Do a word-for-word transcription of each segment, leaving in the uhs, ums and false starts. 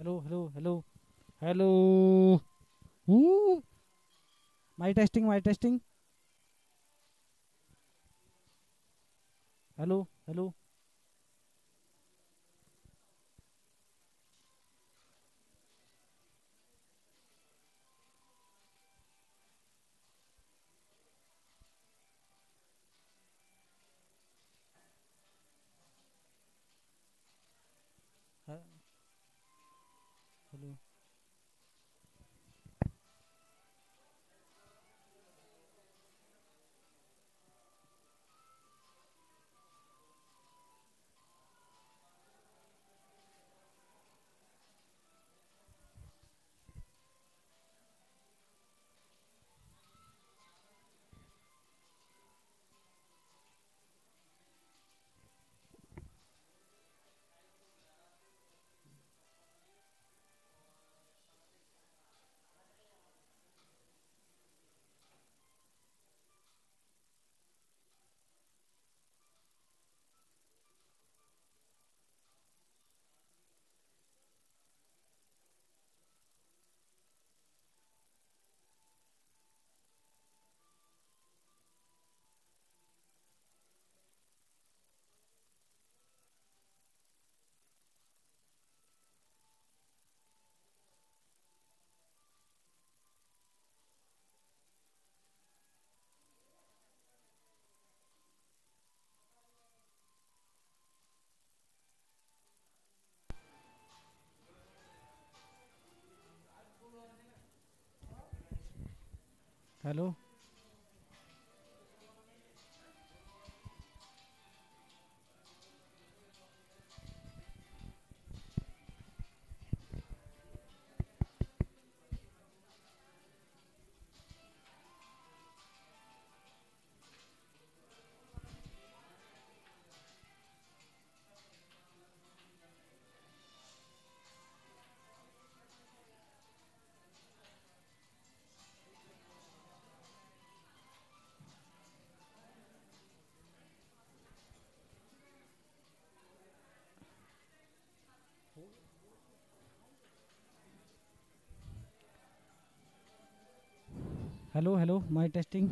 Hello, hello, hello, hello. Ooh. My testing, my testing. Hello, hello. Uh, hello. Hello. Hello, hello. My testing.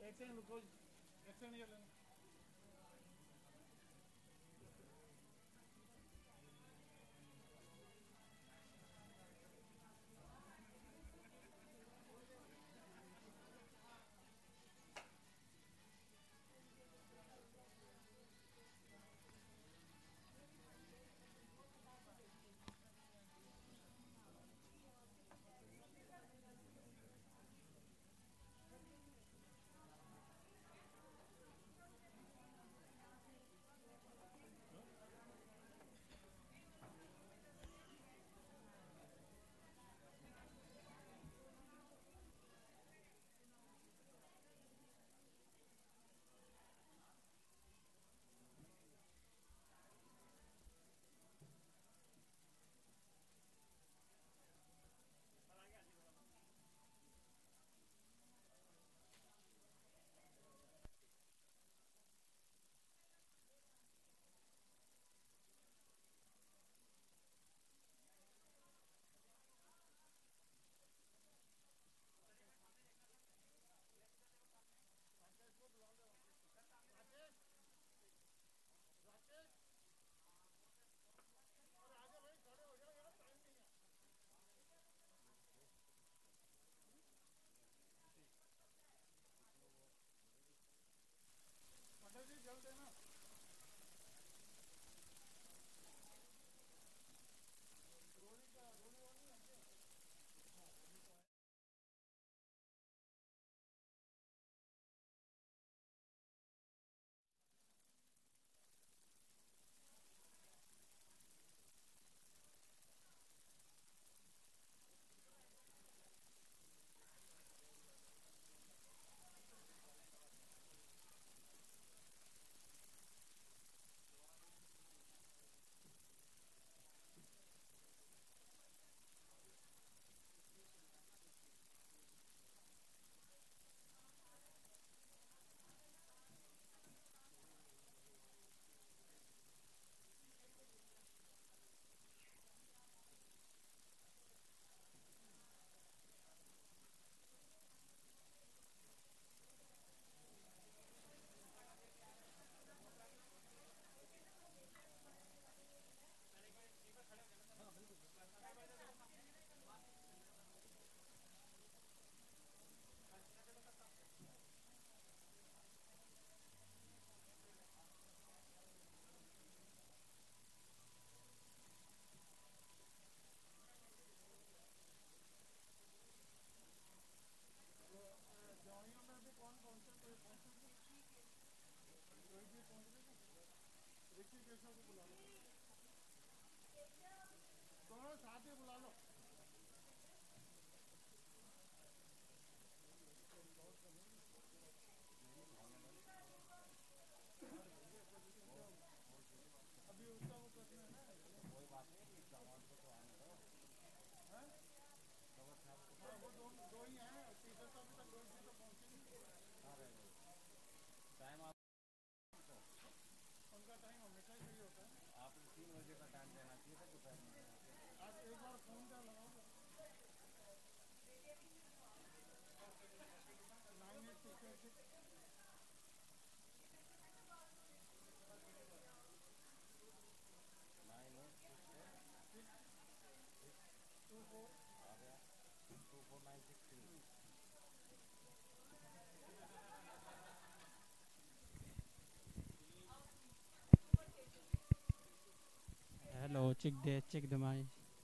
Hello, check the check the mic.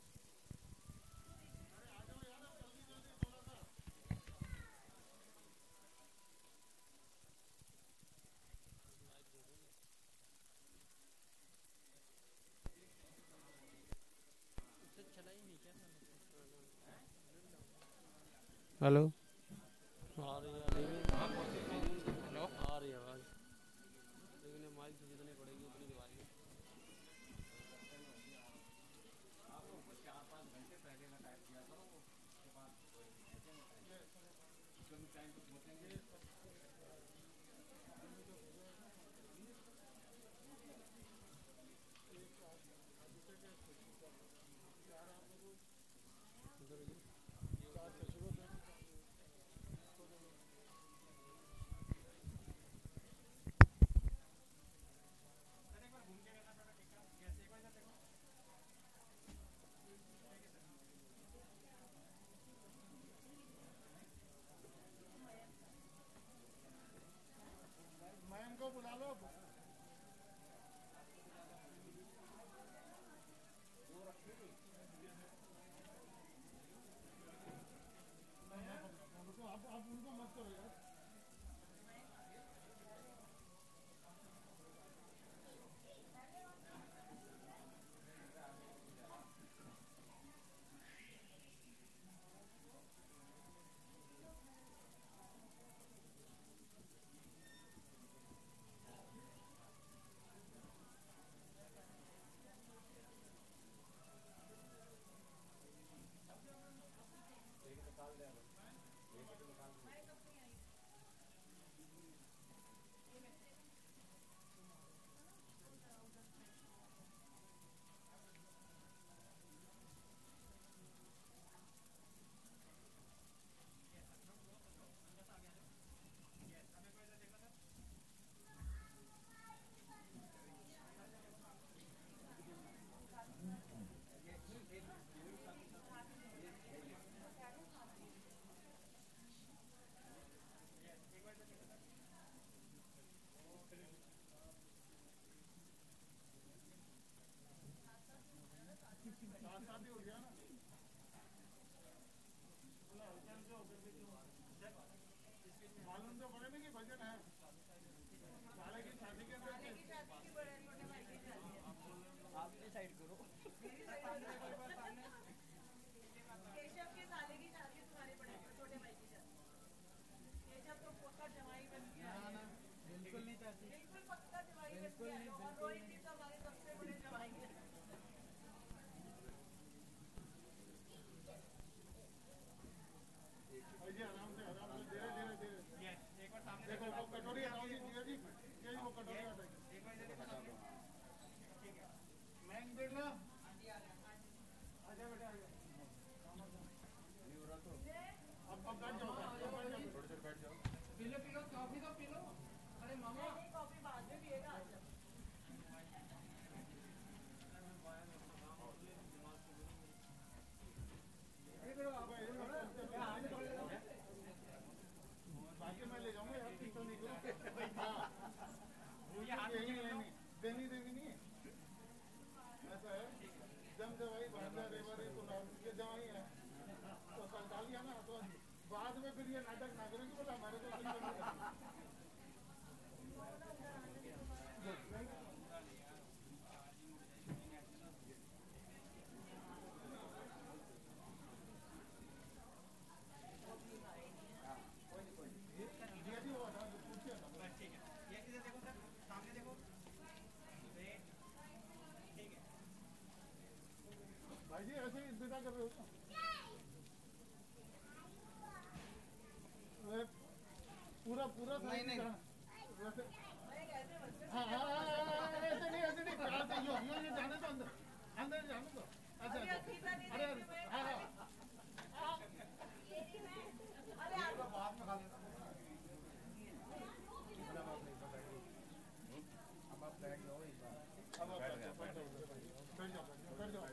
Hello आ रही है लेकिन hello आ रही है आवाज़ लेकिन ये माइक से जितनी पड़ेगी उतनी दिवाएगी। मालूम तो पड़े ना कि भजन है साले की शादी के अंदर आप डिसाइड करो केशव के साले की शादी तुम्हारे बड़े छोटे भाई की शादी केशव तो पक्का जमाई बन गया ना ना बिल्कुल नहीं चाहती बिल्कुल पक्का जमाई बन गया और रोहित जी तो हमारे सबसे बड़े जमाई हैं जी आराम से आराम से धीरे धीरे धीरे एक बार सामने देखो वो कटोरी हटाओ जी जी जी ये वो कटोरी हटाओ एक बार इधर देखो सामने ठीक है मैं देख लो आजा बेटा आजा नहीं हो रहा तो अब अब बैठ जाओ थोड़ी देर बैठ जाओ पी लो पी लो कॉफी तो पी लो अरे मामा कॉफी बाद में पिएगा आज बाकी मैं ले जाऊंगा यार तीन सौ निकलो वो ये हाथ नहीं देनी देनी नहीं ऐसा है जम दवाई भांजा रेवरी तो ये दवाई है तो संताल लिया ना तो बाद में फिर ये नाटक ना करेंगे बोला हमारे को भाई जी ऐसे ही इंतजार कर रहे हो पूरा पूरा नहीं नहीं वैसे हाँ हाँ ऐसे नहीं ऐसे नहीं प्यार से यो यो ये जाने दो अंदर अंदर जाने दो अच्छा अरे हाँ हाँ अरे बाद में खा लेना अब आप बैठ जाओ एक बार अब आप बैठ जाओ बैठ जाओ बैठ जाओ बैठ जाओ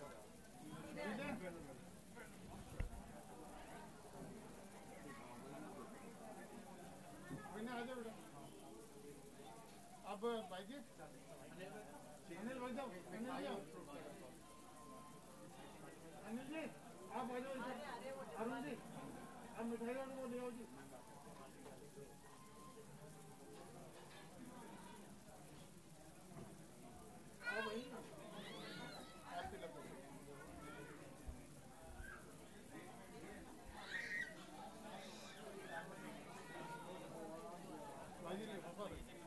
विनय आ जाओ बेटा अब भाई जी अनिल भाई जाओ अनिल जी अनिल जी आप आ जाओ इधर अरुण जी अब मिठाई वाले को ले आओ जी आओ भाई आपके लगो भाई जी पापा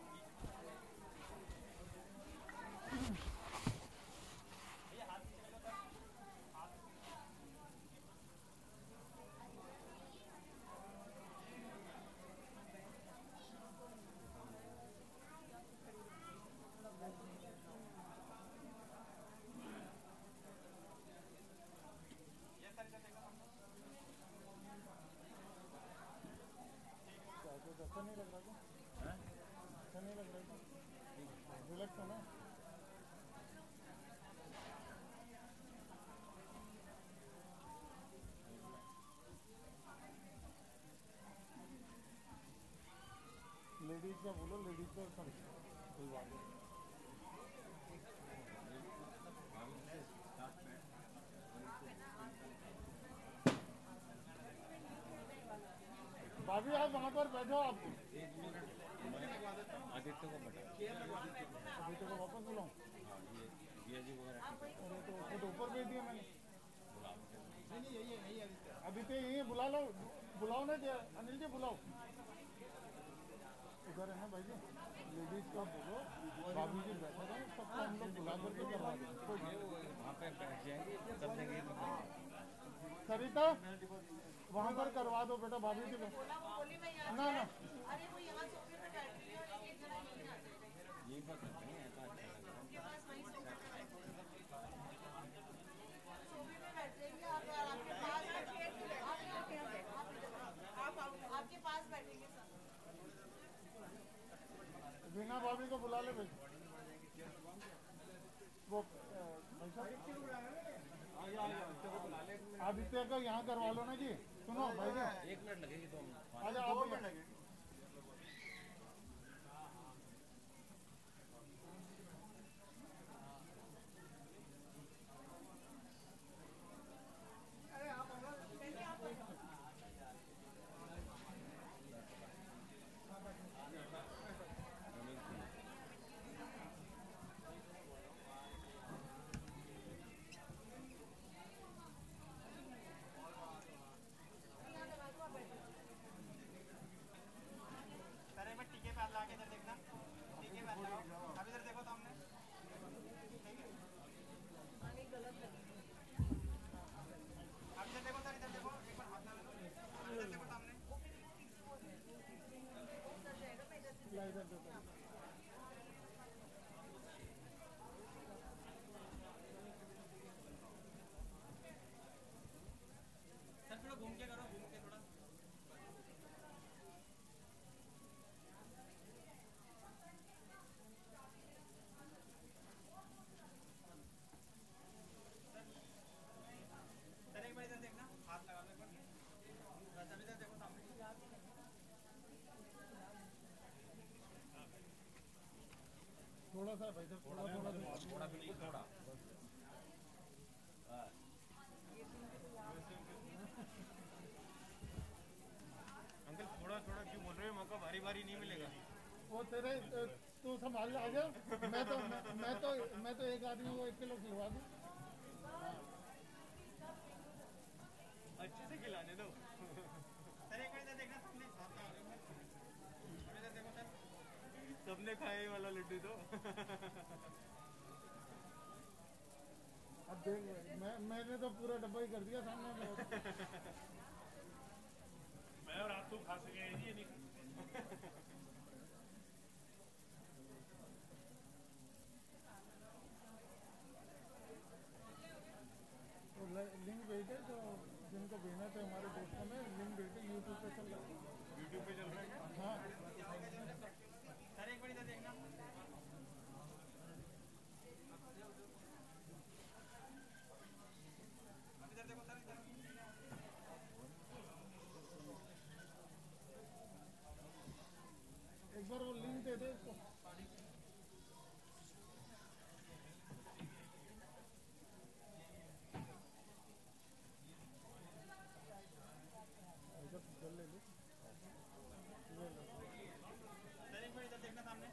अच्छा नहीं लग रहा क्या? अच्छा नहीं लग रहा क्या? रिलैक्स है ना? लेडीज का बोलो लेडीज का भाभी आप वहाँ पर बैठो, आप आदित्य को बता। आदित्य को वापस बुलाऊं? हाँ ये ये जी वगैरह ठीक है। अरे तो उसको तो ऊपर भेज दिया मैंने। बुला मुझे। नहीं नहीं यही है, यही आदित्य आदित्य यही है, बुला लो, बुलाओ ना जी, अनिल जी बुलाओ। उधर है ना भाई जी, लेडीज का बोलो, भाभी जी बैठे रहे, सबको हम लोग बुला करके करवा देंगे। वहाँ पे बैठ जाएंगे कर देंगे। सरिता वहाँ पर करवा दो बेटा, भाभी जी बोला वो बोली मैं यहाँ ना से ना आए। अरे वो यहाँ सोफे पे बैठ रही है और एक जना यहीं आ जाएगा। यही बात करते हैं ऐसा अच्छा लगता है। उनके पास वहीं सोफे पे बैठ जाएंगे, सोफे पे बैठ जाएंगे और आपके पास आप आपके पास बैठेंगे सब। वीना भाभी को बुला ले भाई। वो अ, भाई साहब आदित्य को यहाँ करवा लो ना जी। सुनो भाई जी, एक मिनट लगेगी तो हम आजा आप यहाँ। थोड़ा सा भाई साहब, थोड़ा थोड़ा सा। थोड़ा बिल्कुल थोड़ा अंकल थोड़ा थोड़ा क्यों बोल रहे हो, मौका बारी बारी नहीं मिलेगा। वो तेरे अ, तू संभाल आ जा। मैं तो मैं, मैं तो मैं तो एक आदमी को एक किलो खिलवा दूँ। अच्छे से खिलाने दो। सर एक मिनट देखना, सबने देखो सर, सबने खाया ये वाला लड्डू तो। अब देख भाई, मैं मैंने तो पूरा डब्बा ही कर दिया सामने में। मैं और आप तो खा सके ये नहीं। तो लिंक भेजे तो जिनको भेजना थे हमारे दोस्तों में, लिंक भेजे, यूट्यूब पे चल रहा है। यूट्यूब पे चल रहा है। हाँ सर एक बार इधर देखना। इधर देखो सर, इधर एक बार वो लिंक दे दे इसको। ऐसा जल ले लो। ये लो। सर एक बार इधर देखना सामने।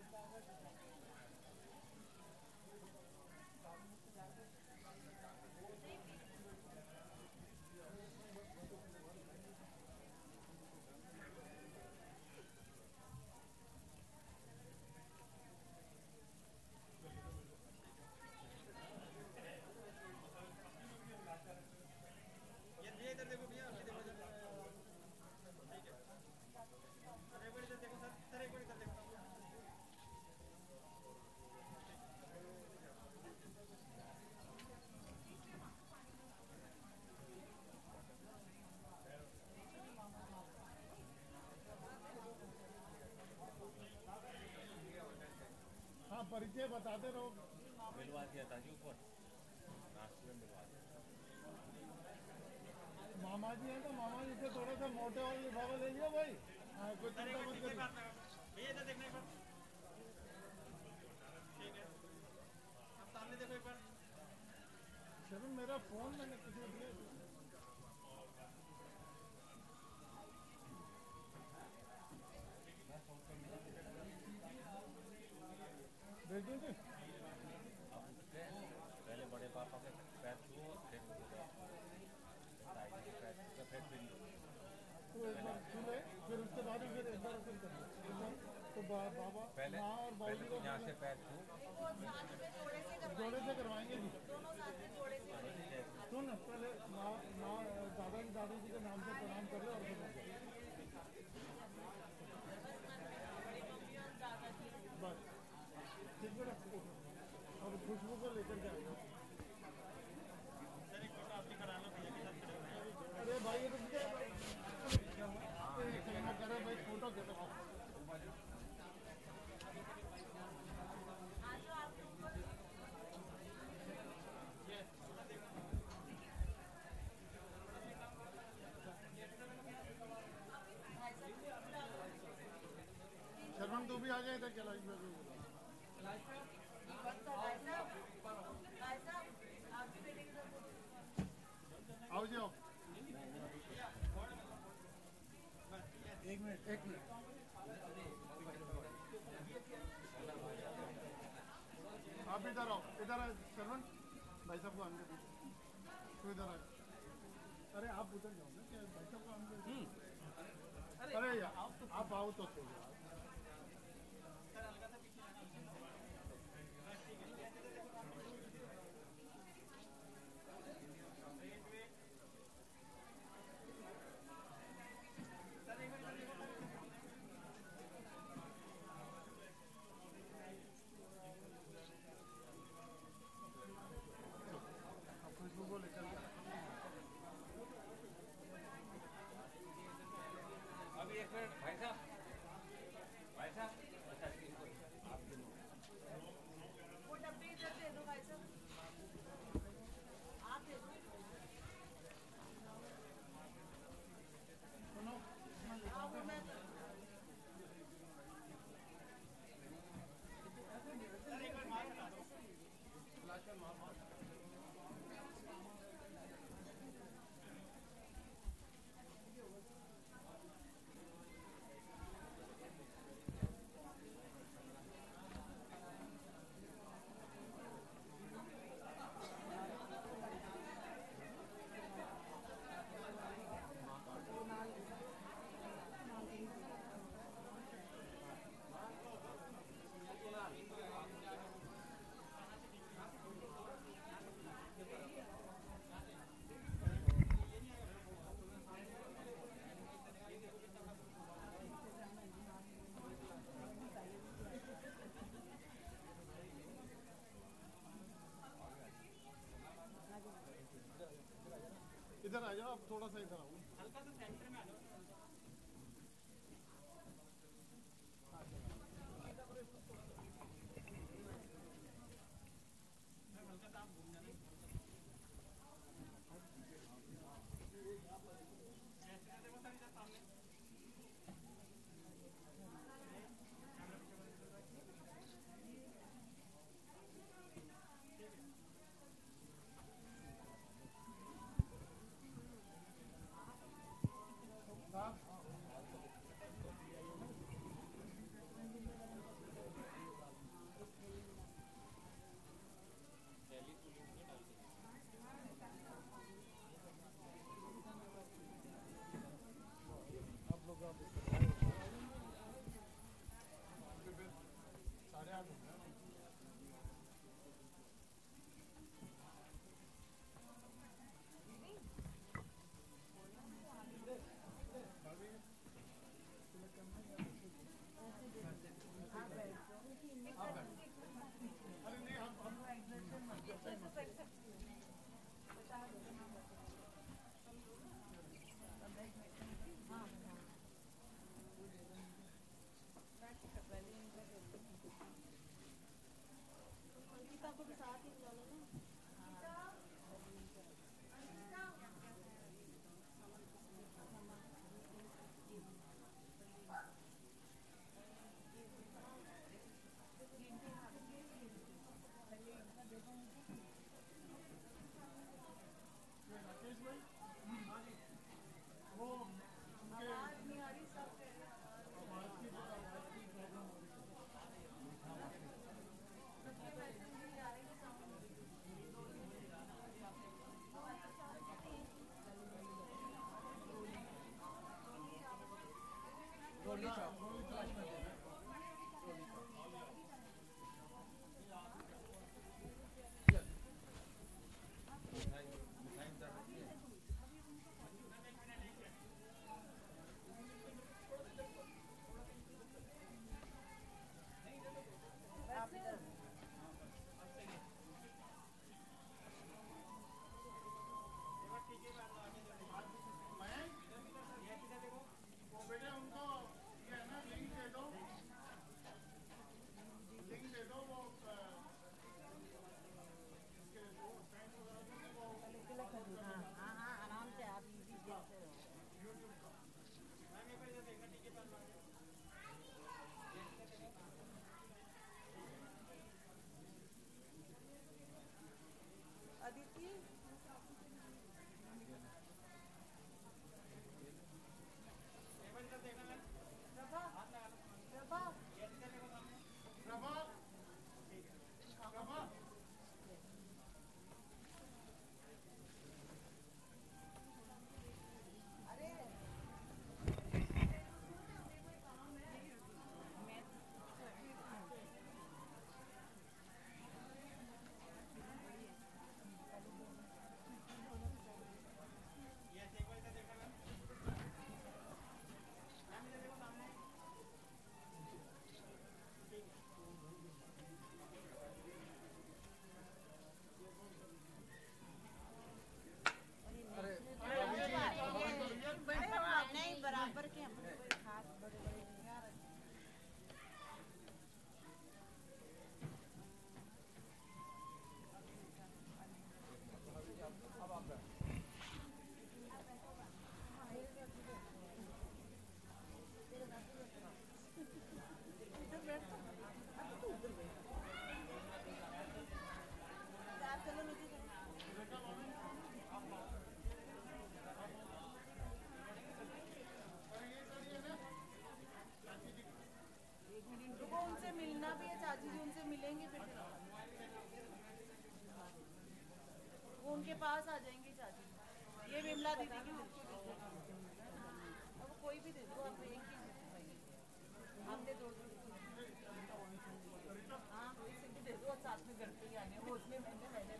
ये ये इधर देखो भैया, ये देखो इधर। ठीक है सर, एक बार इधर देखो सर, सर एक बार इधर देखो। हाँ परिचय बताते रहो। मिलवा दिया था जी ऊपर नाश्ते में मिलवा दिया। मामा जी हैं तो मामा जी से थोड़ा सा मोटे और लिफाफा ले लिया भाई। हाँ कुछ सर एक चिंता बार मत ठीक से करिए। बात लगा, भैया इधर देखना एक बार। ठीक है, अब सामने देखो एक बार। चलो मेरा फोन मैंने किसी को दिया। भेज दूँ जी? अब उसके पहले बड़े पापा के पैर छुओ, फिर उनको ताई जी के पैर छू के फिर बिल्लू तो एक बार छू ले, फिर उसके बाद ही फिर एक बार फिर कर लो। एक बार तो बा, बाबा पहले माँ और पहले बाबूजी तो को यहाँ से पैर छू वो साथ में जोड़े से जोड़े से करवाएंगे करवाएंगे जी। दोनों साथ में जोड़े से करेंगे। सुन पहले माँ माँ दादाजी दादी जी के नाम से प्रणाम कर ले और फिर कर ले। बड़ी मम्मी और दादाजी बस ठीक है ना? और खुशबू को लेकर के आएगा। अरे भाई ये तो क्या है? मैं कह रहा भाई फोटो दे दो। शर्मन तू भी आ जाए इधर क्या लाइफ में? भाई साहब भाई साहब आपकी बेटे के साथ आओ जी आओ। एक मिनट एक मिनट आप इधर आओ, इधर आ शर्मन भाई साहब को आने दो। तू इधर आ। अरे आप उधर जाओ ना, क्या भाई साहब को आने दो। अरे यार आप आओ तो सही। खुशबू को लेकर अभी एक मिनट भाई साहब भाई साहब अच्छा इनको आपके वो डब्बे इधर दे दो भाई साहब आप दे दो सुनो हाँ वो मैं इधर आ जाओ, आप थोड़ा सा इधर आओ। आप लोग आप सारे आ गए। अरे नहीं हम हम मिलेंगे फिर दिखा वो उनके पास आ जाएंगी चाची ये विमला दीदी की अब कोई भी दे दो आप एक ही हमने दो दो हाँ कोई से भी दे दो साथ में घर पे ही आने वो उसमें मैंने मैंने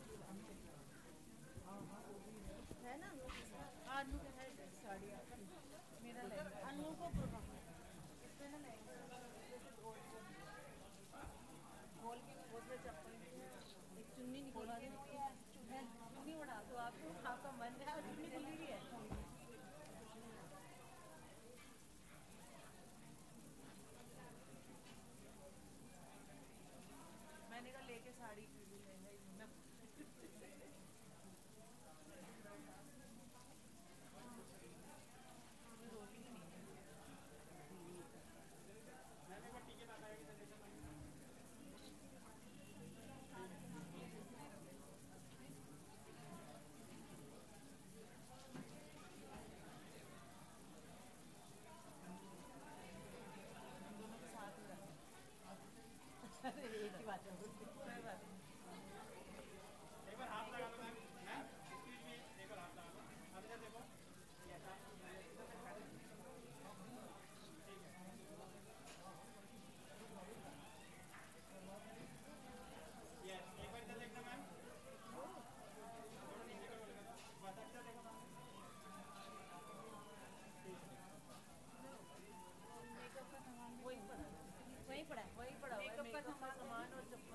है ना हाँ अनु का है साड़ी मेरा लहंगा अनु को इसमें ना लहंगा खोल के उसमें चप्पल एक चुन्नी निकलवा दे चुन्नी उड़ा दो आपको आपका मन है और चुन्नी खुली भी है मैंने कहा लेके साड़ी लहंगा एक ही बात है कोई बात नहीं एक बार हाथ लगा लो मैम मैम एक्सक्यूज मी एक बार हाथ लगा लो अब इधर देखो यस एक बार इधर देखना मैम थोड़ा नीचे करो लगा बस इधर देखो मैम मेकअप का सामान वही पड़ा वही पड़ा वही पड़ा मेकअप का सामान और चप्पल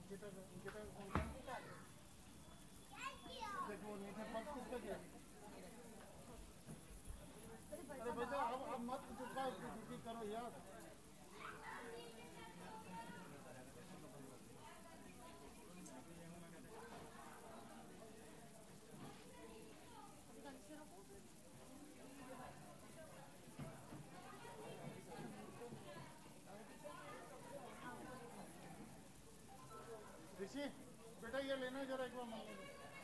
गिटार गिटार कौन सा देखो नीचे फर्स्ट किसका किया अरे बेटा अब अब मत चुपचाप ड्यूटी करो यार ऋषि बेटा ये लेना जरा एक बार मान लेना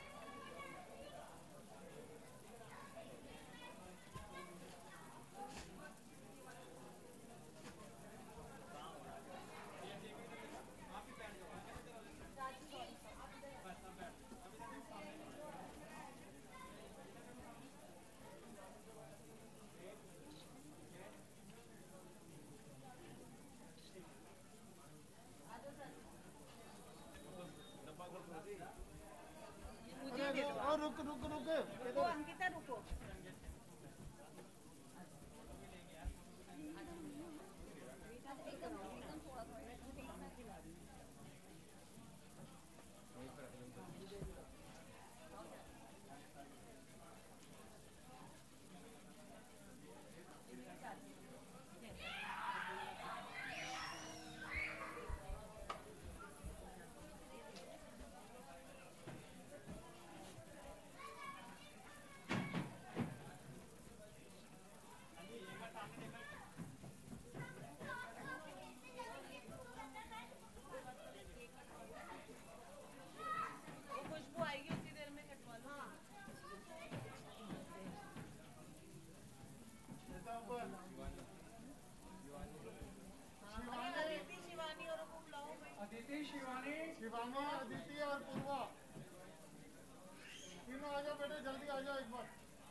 अरे और रुक रुक रुक रुको अंकिता रुको शिवानी अदिति और पूर्वा तीनों आ जाओ बेटे जल्दी आ जाओ एक बार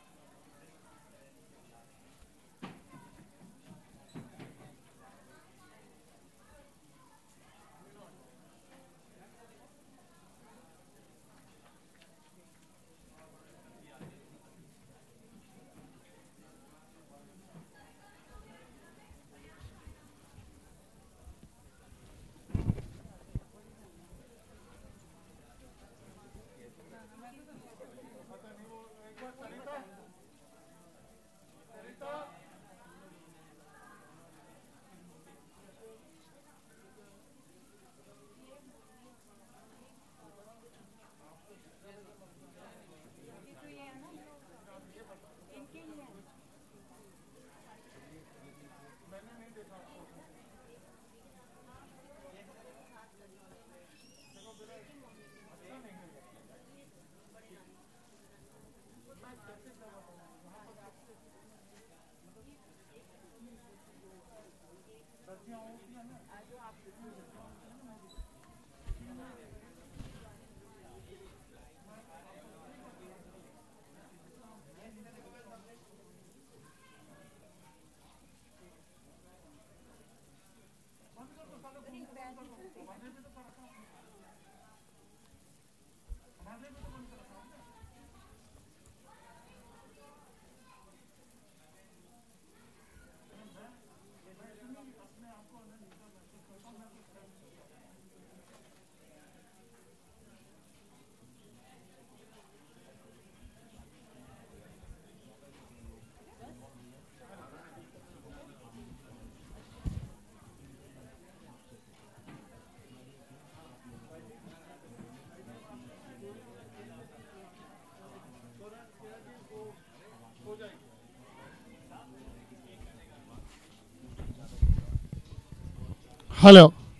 हेलो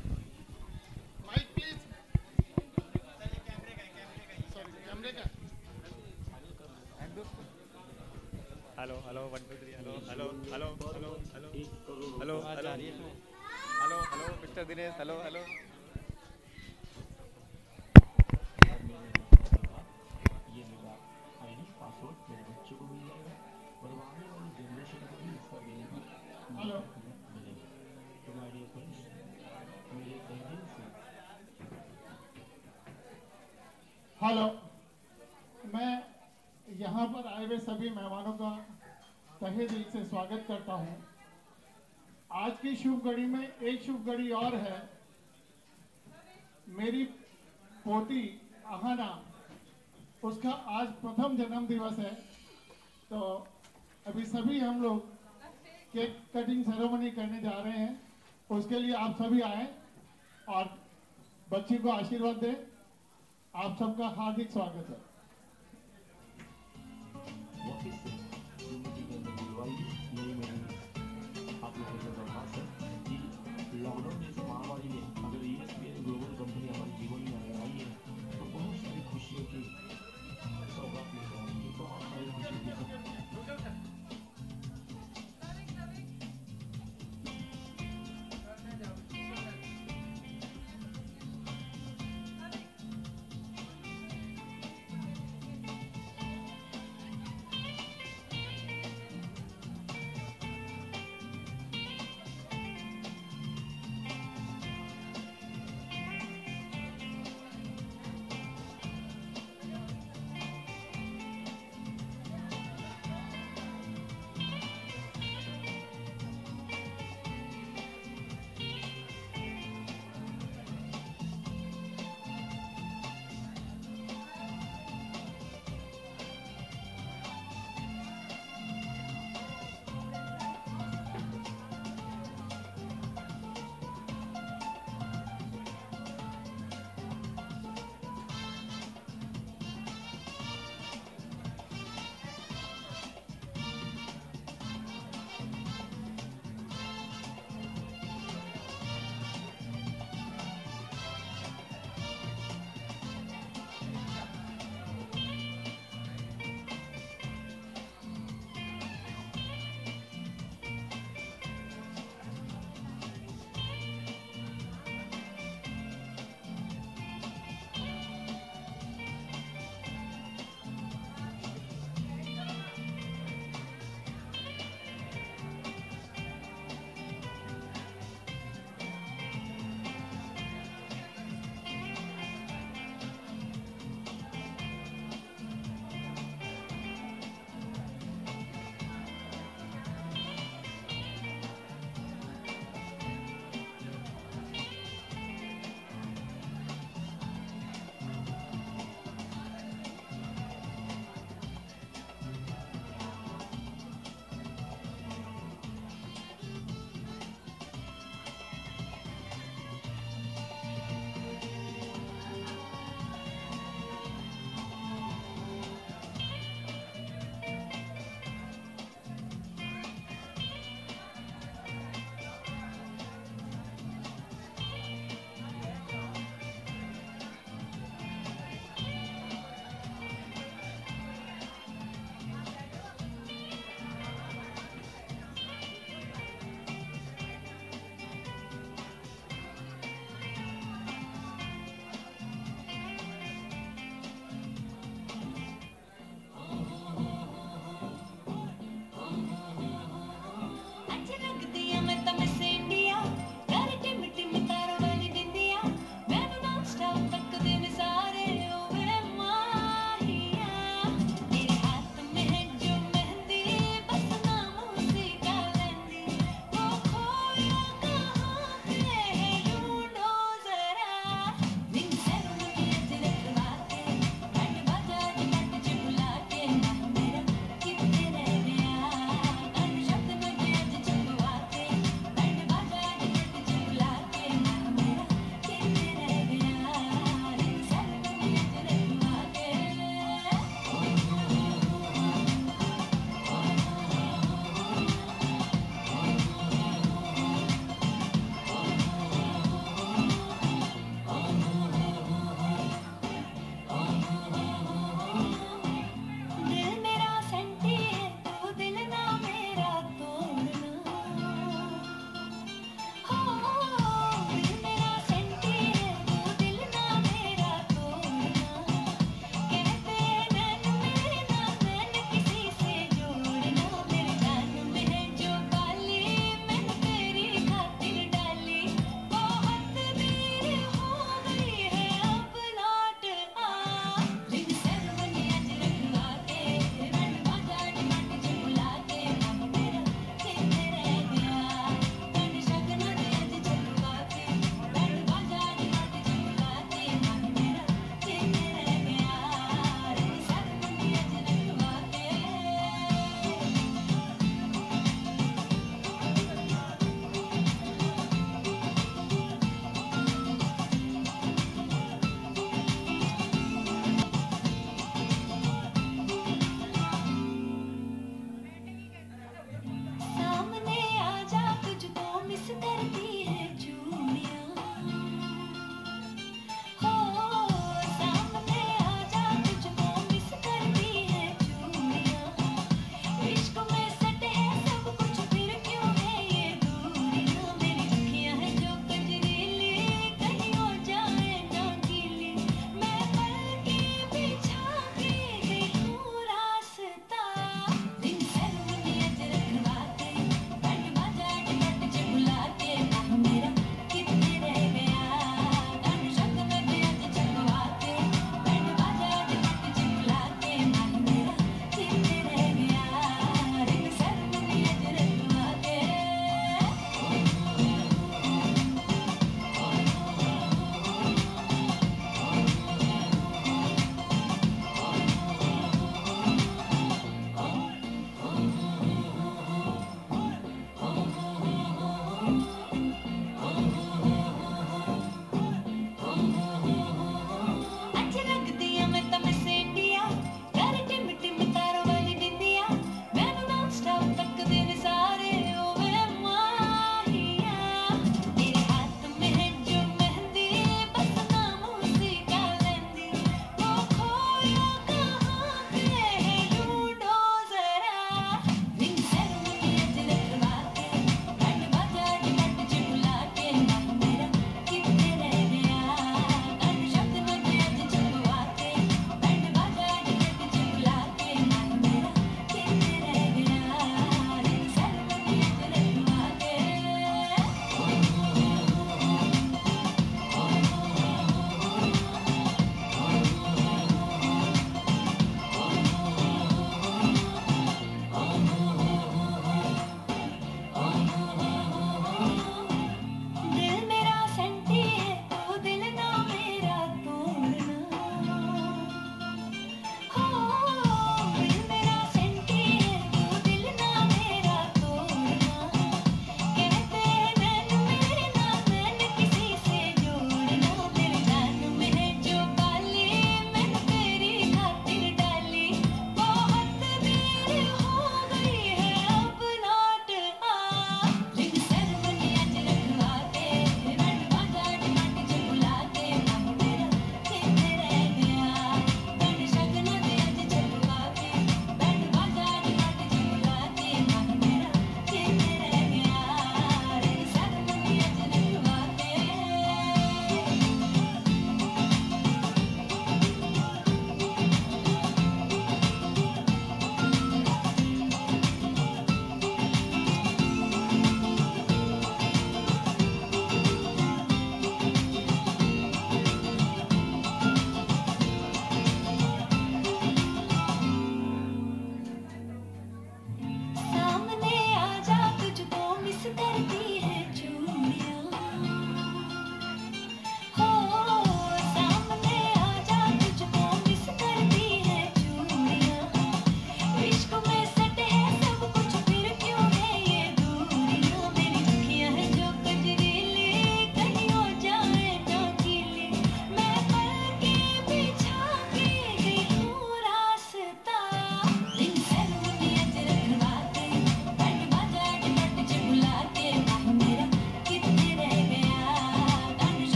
माइक प्लीज सॉरी कैमरे का hello hello one two three hello hello hello hello hello hello hello hello hello mister Dinesh hello hello hello hello मैं यहाँ पर आए हुए सभी मेहमानों का तहे दिल से स्वागत करता हूँ। आज की शुभ घड़ी में एक शुभ घड़ी और है मेरी पोती अहाना, उसका आज प्रथम जन्म दिवस है। तो अभी सभी हम लोग केक कटिंग सेरेमनी करने जा रहे हैं, उसके लिए आप सभी आए और बच्ची को आशीर्वाद दें। आप सबका हार्दिक स्वागत है। लॉकडाउन जैसे महामारी में अगर ईएसपीएन ग्लोबल कंपनी हमारे जीवन में अगर आई है तो बहुत सारी खुशियों की सौगात लेकर आई है, बहुत सारी खुशियों की सौगात।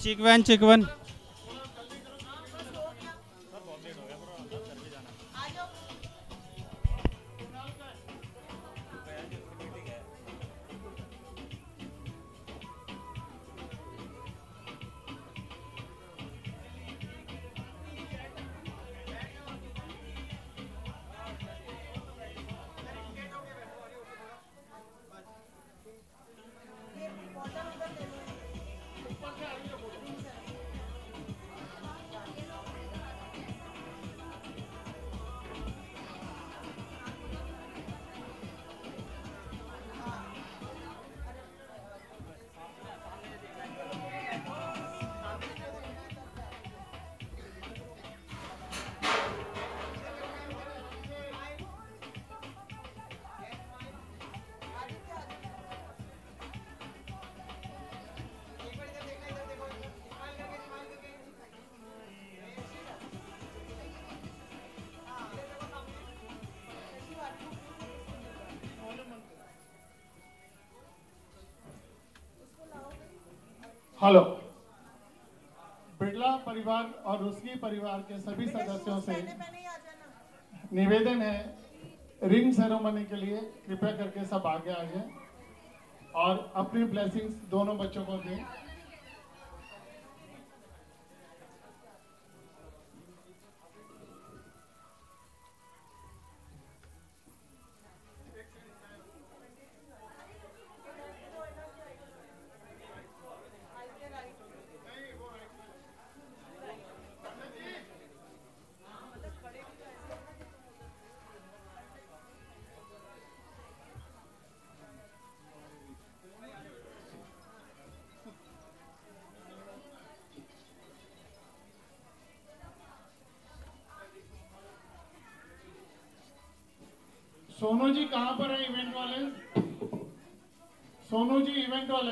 चिकवन चिकवन हेलो। बिरला परिवार और रुस्की परिवार के सभी सदस्यों से निवेदन है, रिंग सेरेमनी के लिए कृपया करके सब आगे आ जाएं और अपनी ब्लेसिंग्स दोनों बच्चों को दें। सोनू जी कहाँ पर है इवेंट वाले? सोनू जी इवेंट वाले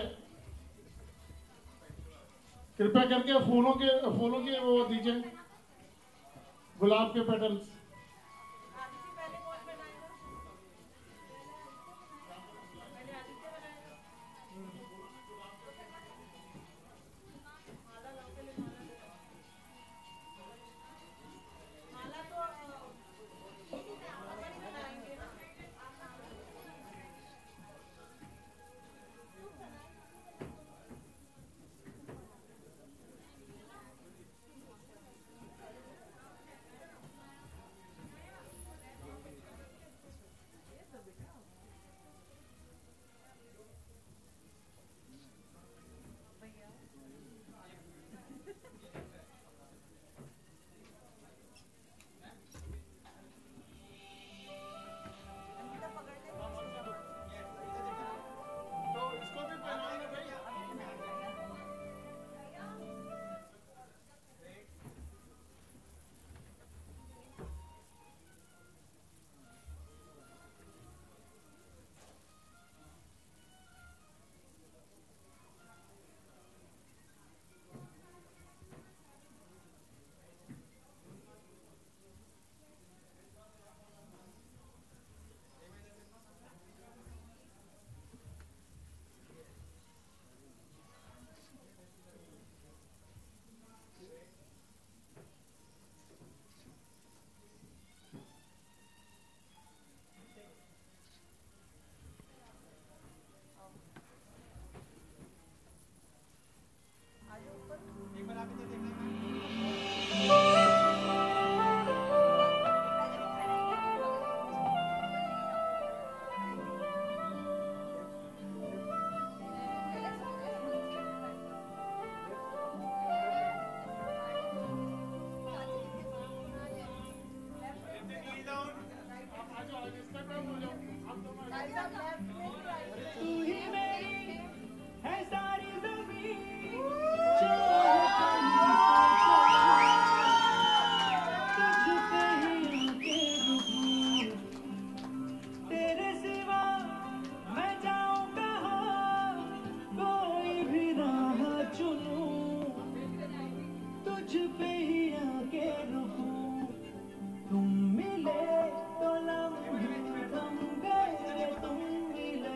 कृपया करके फूलों के फूलों के वो दीजिए, गुलाब के पेटल्स। तुम मिले तो लम्हे थम गए, तुम मिले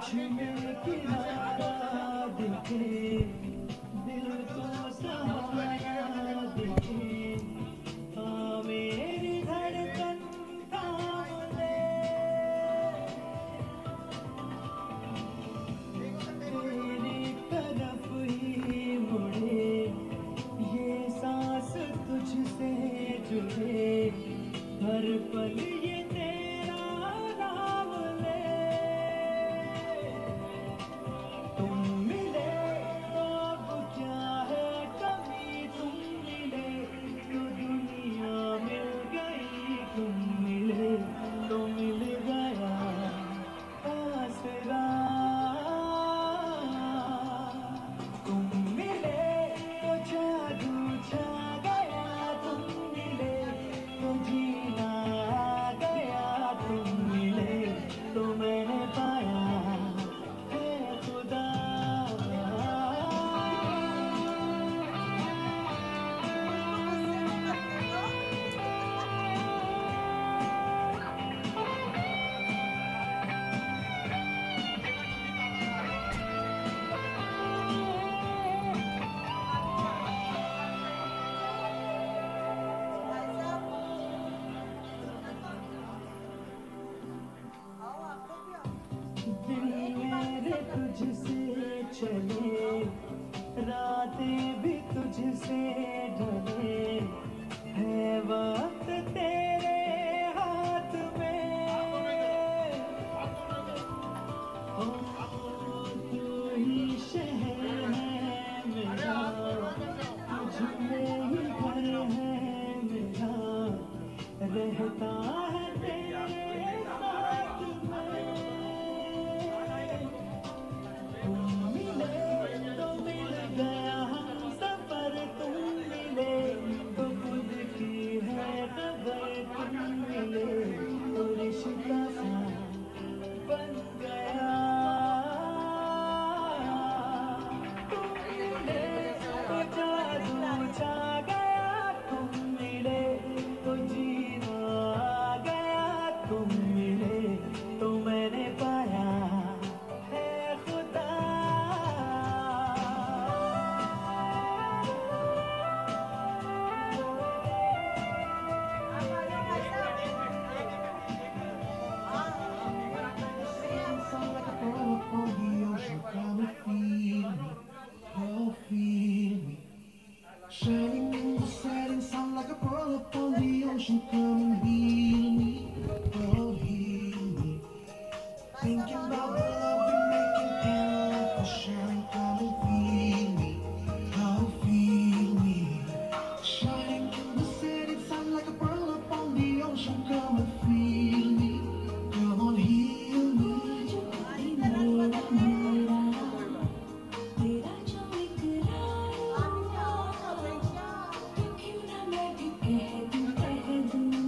में किनारा दिखे, दिल को सहारा दिखे, हाँ मेरी धड़कन थाम ले, तेरी तरफ ही मुड़े, ये सांस तुझसे जुड़े, हर पल ये तेरा नाम ले, तुम मिले तो अब क्या है कमी, तुम मिले तो दुनिया मिल गई, तुम मिले तो मिल गया आसरा, तुम मिले तो जादू छा गया, तुम मिले तो जीना आ गया, तुम मिले तो मैंने पाया है खुदा। दिन मेरे तुझसे चले, रातें भी तुझसे ढले, है वक्त तेरे हाथ में, ओ तू ही शहर है मेरा, तुझ में ही घर है मेरा, रहता है तेरे साथ में, तुम मिले तो मिल गया हम सफर, तुम मिले तो खुद की है खबर, तुम मिले तो रिश्ता सा बन गया, तुम मिले तो जादू छा गया, तुम मिले तो जीना आ गया, तुम मिले तो मैंने पाया है खुदा। Sound like a boat on the ocean, come and feel me, oh feel me. Shining in the setting, sound like a pearl upon the ocean, come and heal me, oh heal me. Thinking about the love we make and can't love for sharing, come and feel me, oh feel me. Shining in the setting, sound like a pearl upon the ocean, come and feel me, come on heal me. तेरा जो इकरार, क्यों ना मैं भी कह दूं कह दूं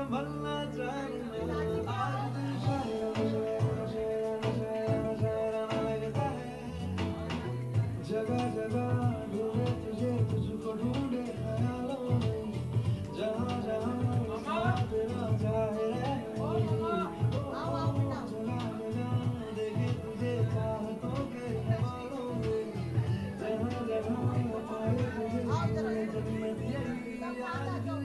संभलना जानना आज दिल शायरा शायरा शायरा शायरा लगता है जगह जगह ढूंढे तुझे तुझको ढूंढे ख्यालों में जहाँ जहाँ साथ तेरा जाहिर है जगह जगह देखे तुझे चाहतों के ख्यालों में जहाँ जहाँ पाए तुझे जन्नत यही आज दिल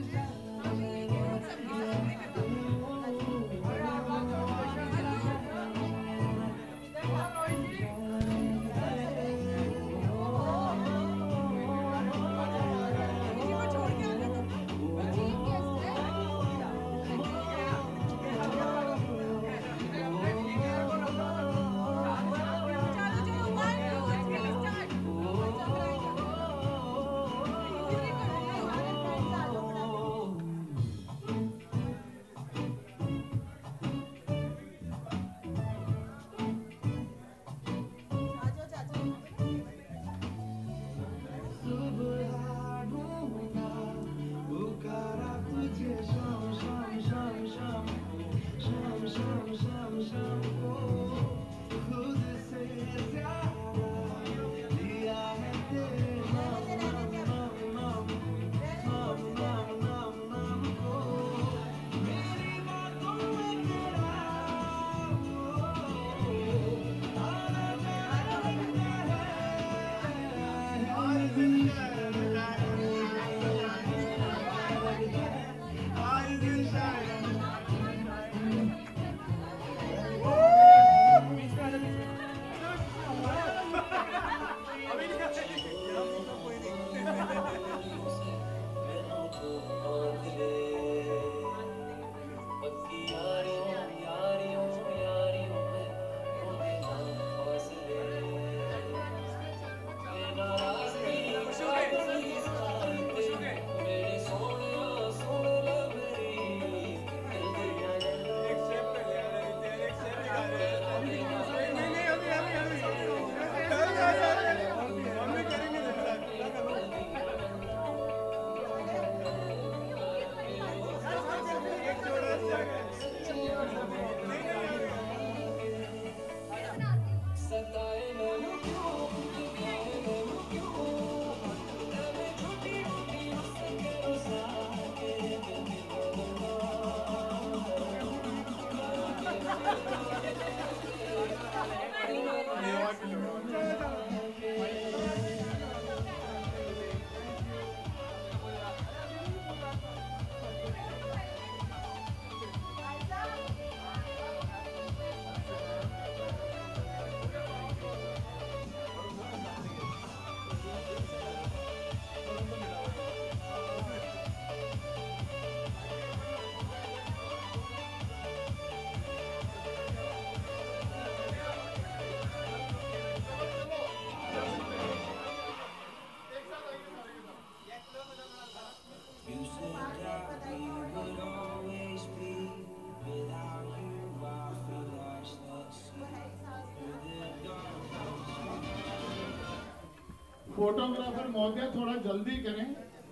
फोटोग्राफर महोदय थोड़ा जल्दी करें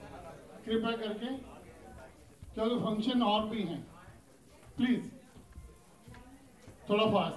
कृपया करके, क्योंकि फंक्शन और भी हैं, प्लीज थोड़ा फास्ट।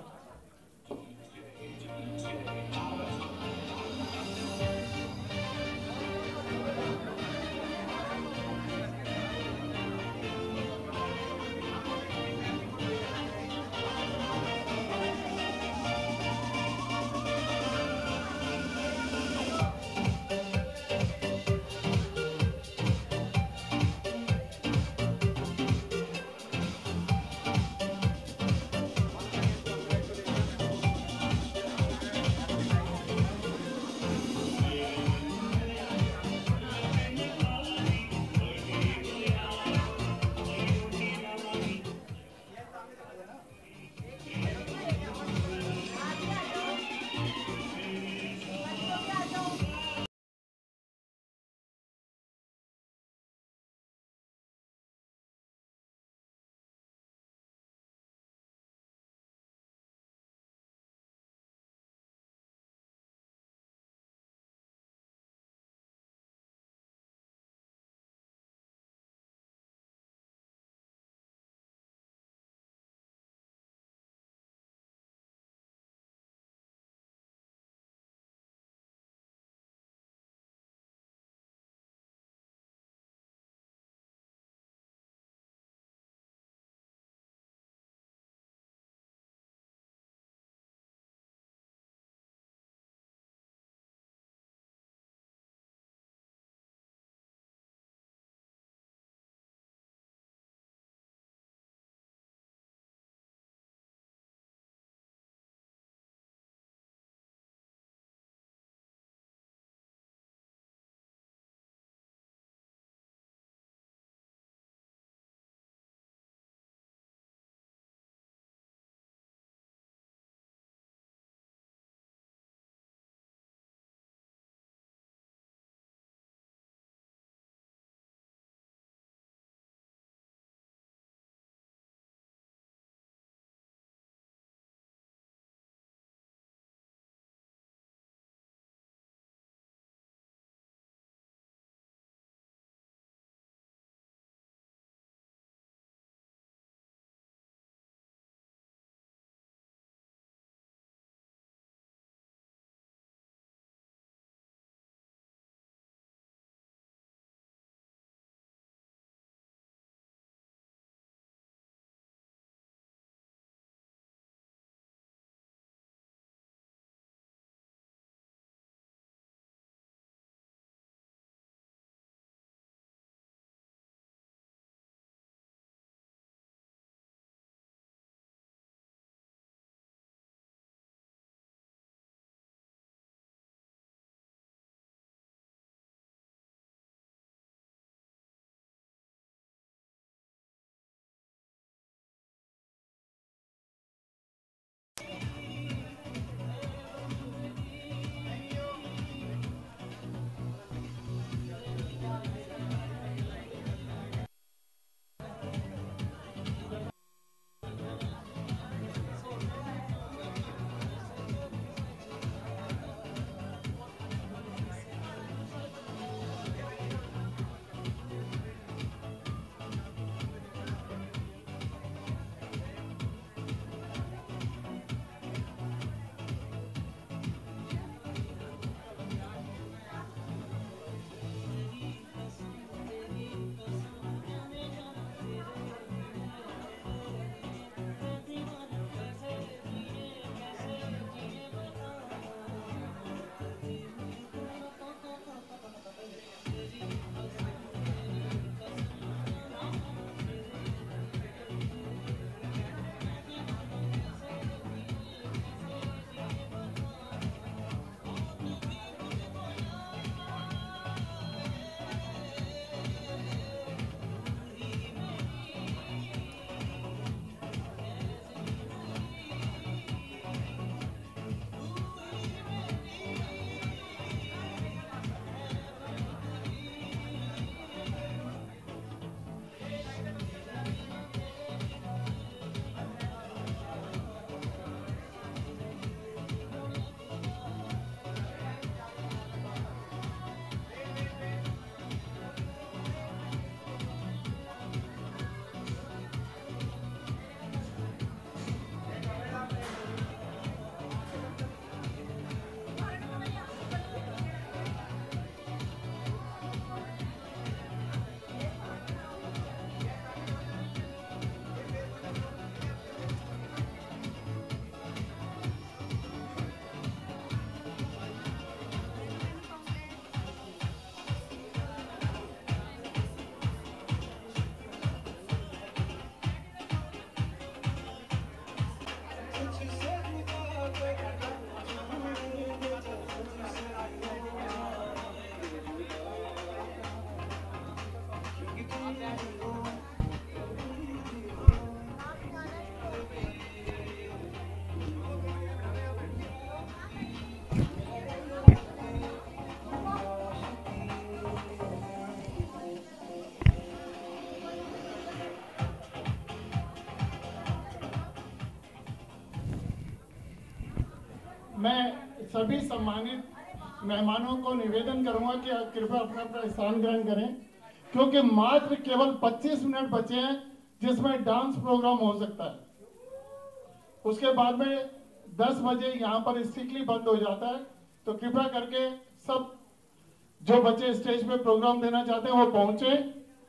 मैं सभी सम्मानित मेहमानों को निवेदन करूंगा कि आप कृपया अपना अपना स्थान ग्रहण करें, क्योंकि मात्र केवल पच्चीस मिनट बचे हैं जिसमें डांस प्रोग्राम हो सकता है। उसके बाद में दस बजे यहाँ पर स्ट्रिक्टली बंद हो जाता है। तो कृपया करके सब जो बच्चे स्टेज पे प्रोग्राम देना चाहते हैं वो पहुंचे।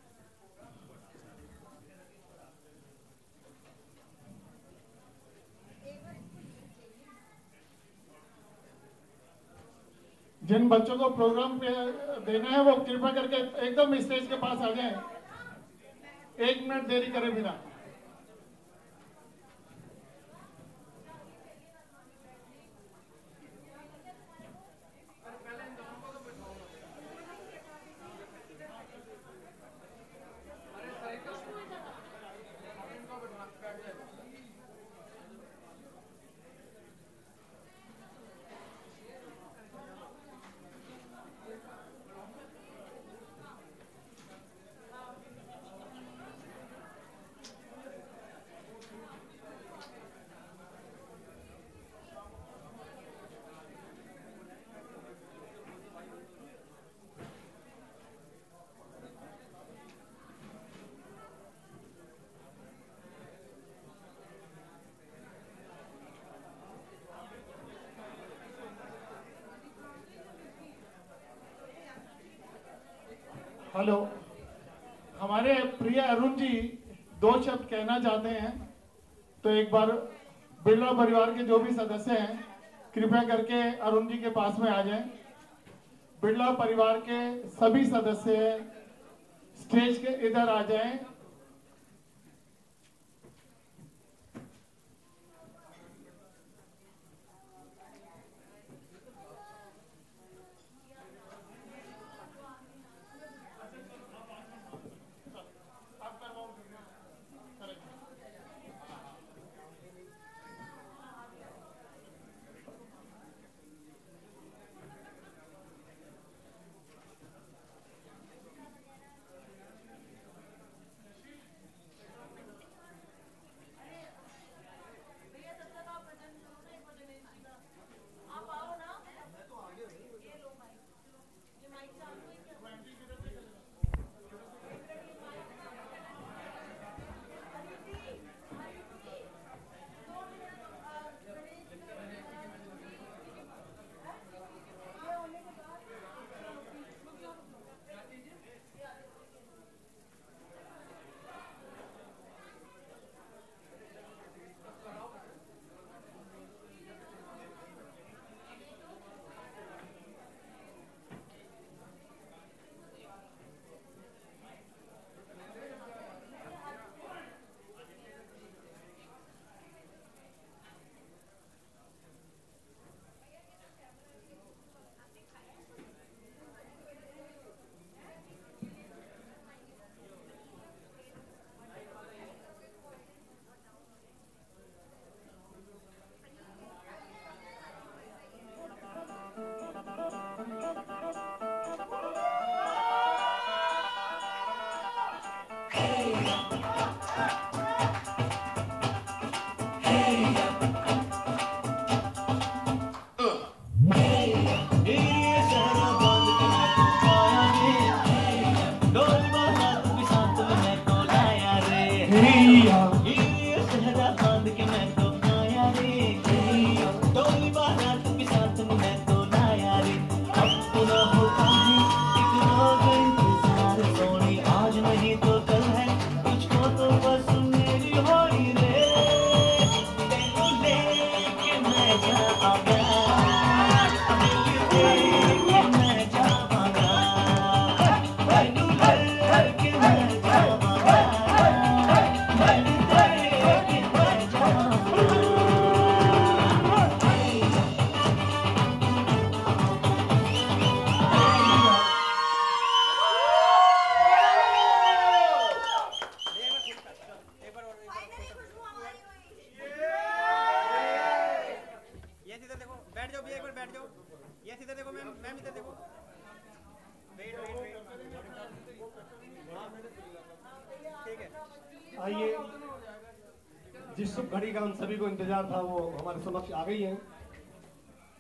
जिन बच्चों को प्रोग्राम पे देना है वो कृपया करके एकदम स्टेज के पास आ जाएं, एक मिनट देरी करे बिना। हेलो, हमारे प्रिय अरुण जी दो शब्द कहना चाहते हैं, तो एक बार बिरला परिवार के जो भी सदस्य हैं कृपया करके अरुण जी के पास में आ जाएं। बिरला परिवार के सभी सदस्य स्टेज के इधर आ जाएं। आइए, जिस घड़ी का हम सभी को इंतजार था वो हमारे समक्ष आ गई है।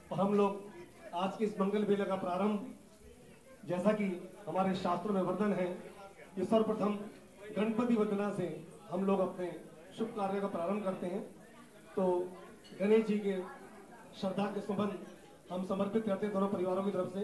और हम लोग आज की इस मंगल बेला का प्रारंभ, जैसा कि हमारे शास्त्रों में वर्णन है, कि सर्वप्रथम गणपति वंदना से हम लोग अपने शुभ कार्य का प्रारंभ करते हैं। तो गणेश जी के श्रद्धा के सुमन हम समर्पित करते हैं दोनों परिवारों की तरफ से।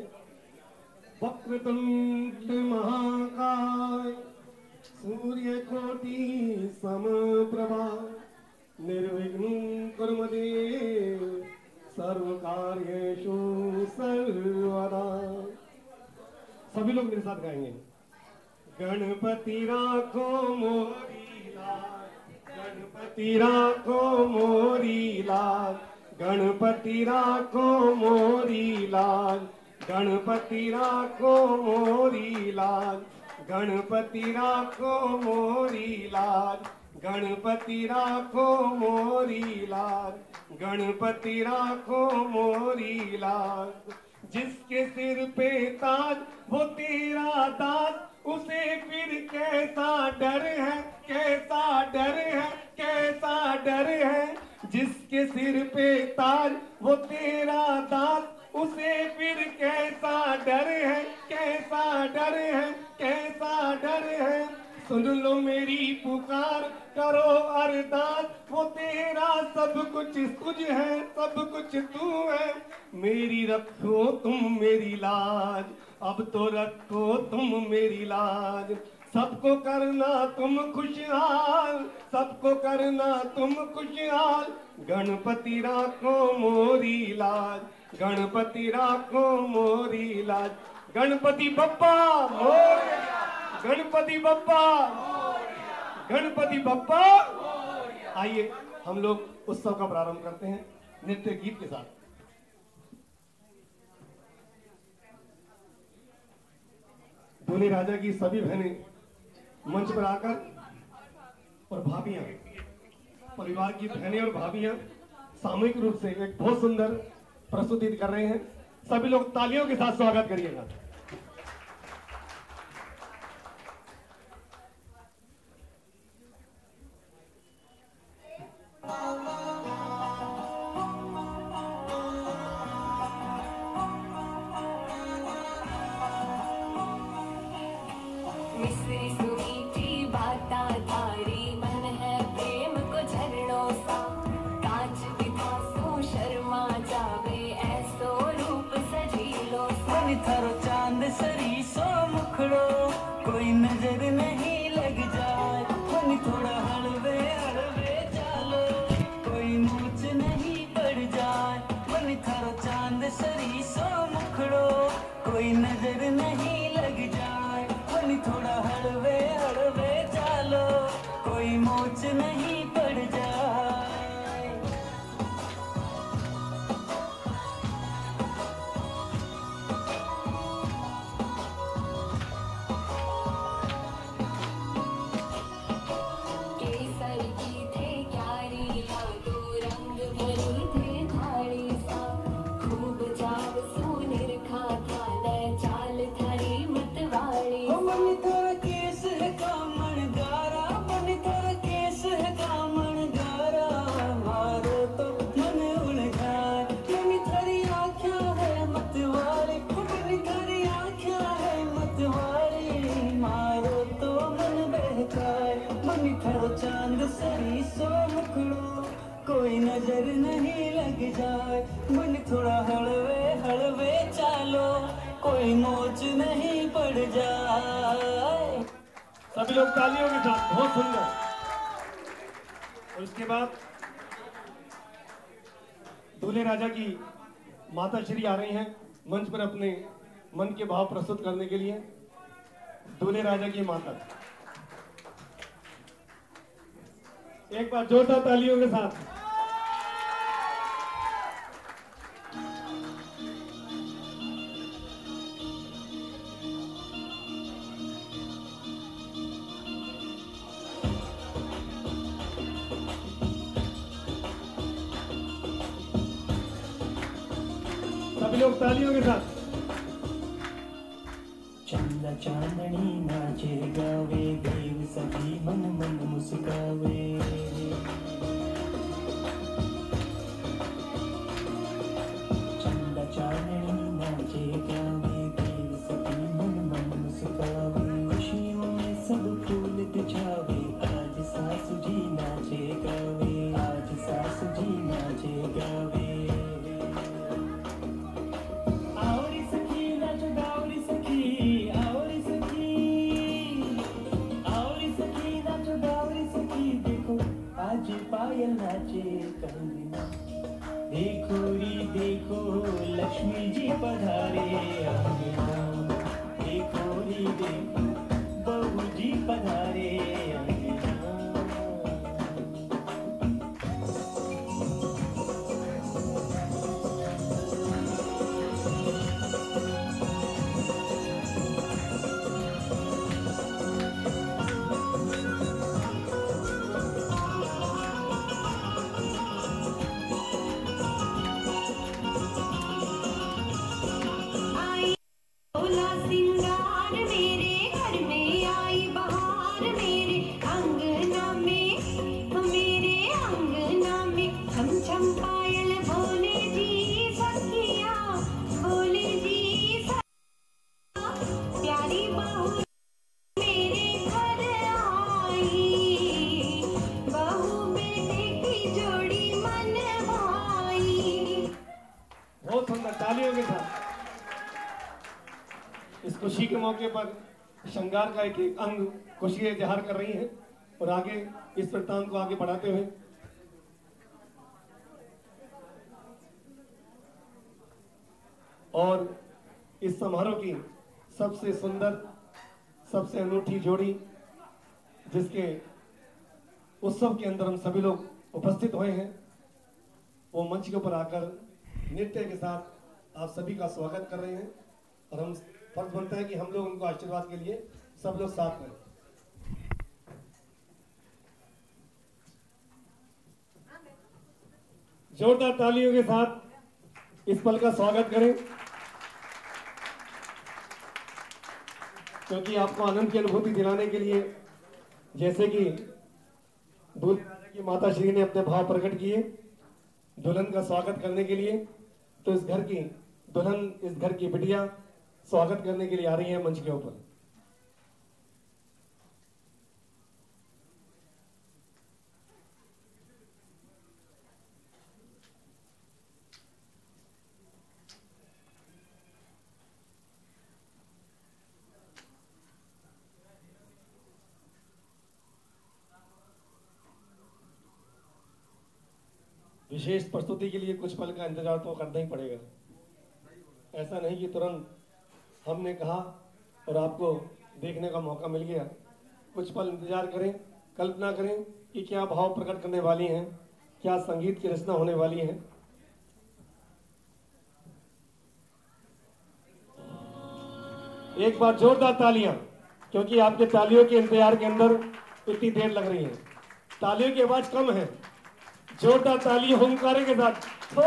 वक्रतुंड महाकाय सूर्य कोटि समप्रभा निर्विघ्नं कुरु मे देव सर्व कार्येषु सर्वदा। सभी लोग मेरे साथ गाएंगे। गणपति राखो मोरी लाल, गणपति राखो मोरी लाल, गणपति राखो मोरी लाल, गणपति राखो मोरी लाल, गणपति राखो मोरी लाल, गणपति राखो मोरी लाल, गणपति राखो मोरी लाल। जिसके सिर पे ताज वो तेरा दास, उसे फिर कैसा डर है, कैसा डर है, कैसा डर है। जिसके सिर पे ताज वो तेरा दास, उसे फिर कैसा डर है, कैसा डर है, कैसा डर है। सुन लो मेरी पुकार, करो अरदास, वो तेरा सब कुछ तुझ है, सब कुछ तू है। मेरी रखो तुम मेरी लाज, अब तो रखो तुम मेरी लाज। सबको करना तुम खुशहाल, सबको करना तुम खुशहाल। गणपति राखो मोरी लाज, गणपति राखो मोरी लाज। गणपति बप्पा मोरया, गणपति बप्पा, गणपति बप्पा। आइए हम लोग उत्सव का प्रारंभ करते हैं नृत्य गीत के साथ। दूल्हे राजा की सभी बहनें मंच पर आकर और भाभियां, परिवार की बहनें और भाभियां सामूहिक रूप से एक बहुत सुंदर प्रस्तुति कर रहे हैं। सभी लोग तालियों के साथ स्वागत करिएगा। थारो चांद सरी सो मुखड़ो, कोई नजर नहीं लग जाए। मन थोड़ा हलवे हलवे चालो, कोई मूछ नहीं पड़ जाए। मन थारो चांद सरी सो मुखड़ो, कोई नजर नहीं लग जाए। मन थोड़ा हलवे हलवे चालो, कोई मूछ नहीं पड़ जाए। चांद सरी सो मुखड़ो, कोई नजर नहीं लग जाए। मन थोड़ा हलवे हलवे चालो, कोई मोच नहीं पड़ जाए। सभी लोग तालियों के साथ, बहुत सुंदर। और उसके बाद दूल्हे राजा की माता श्री आ रही हैं मंच पर अपने मन के भाव प्रस्तुत करने के लिए। दूल्हे राजा की माता, एक बार जोरदार तालियों के साथ। सभी लोग तालियों के साथ। चंदा चांदनी नाचे गावे, देव सभी मन मन मुस्कावे। पायल नाचे कंगना, देखो रे देखो लक्ष्मी जी पधारे अंगना, देखो रे देखो बहू जी पधारे अंगना। बोला सिंगार मेरे घर में आई बहार, मेरे अंगना में मेरे अंगना में छम छम पायल बोले जी सखिया, बोले जी सखिया, प्यारी बहू मेरे घर आई, बहू बेटे की जोड़ी मन भाई। बहुत सुंदर, तालियों के साथ। इस खुशी के मौके पर श्रृंगार का एक एक अंग खुशी इजहार कर रही हैं और आगे इस वृत्तांत को आगे बढ़ाते हुए और इस समारोह की सबसे सुंदर, सबसे अनूठी जोड़ी जिसके उत्सव के अंदर हम सभी लोग उपस्थित हुए हैं, वो मंच के ऊपर आकर नृत्य के साथ आप सभी का स्वागत कर रहे हैं और हम फर्ज बनता है कि हम लोग उनको आशीर्वाद के लिए सब लोग साथ में। जोरदार तालियों के साथ इस पल का स्वागत करें, क्योंकि आपको आनंद की अनुभूति दिलाने के लिए जैसे कि दूल्हे राजा की माता श्री ने अपने भाव प्रकट किए दुल्हन का स्वागत करने के लिए, तो इस घर की दुल्हन, इस घर की बिटिया स्वागत करने के लिए आ रही है मंच के ऊपर। विशेष प्रस्तुति के लिए कुछ पल का इंतजार तो करना ही पड़ेगा। ऐसा नहीं कि तुरंत हमने कहा और आपको देखने का मौका मिल गया। कुछ पल इंतजार करें, कल्पना करें कि क्या भाव प्रकट करने वाली हैं, क्या संगीत की रचना होने वाली है। एक बार जोरदार तालियां, क्योंकि आपके तालियों के इंतजार के अंदर इतनी देर लग रही है। तालियों की आवाज कम है, जोरदार तालियां हुंकारे के साथ।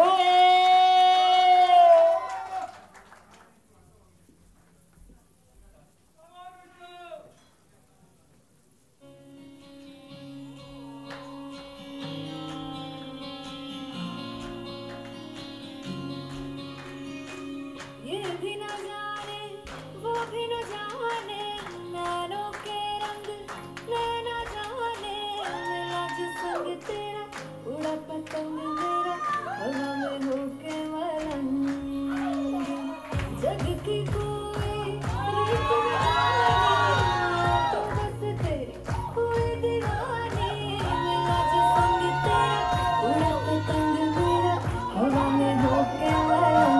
ये भी न जाने वो भी न जाने, नैनों के रंग नैना जाने, मिला जिसंग तेरा उड़ा पतंग मेरा, हवा में होके मलंग, जग की कोई रीत न जाने, तो बस तेरी कोई दीवानी, मिला जिसंग तेरा उड़ा पतंग मेरा, हवा में होके मलंग।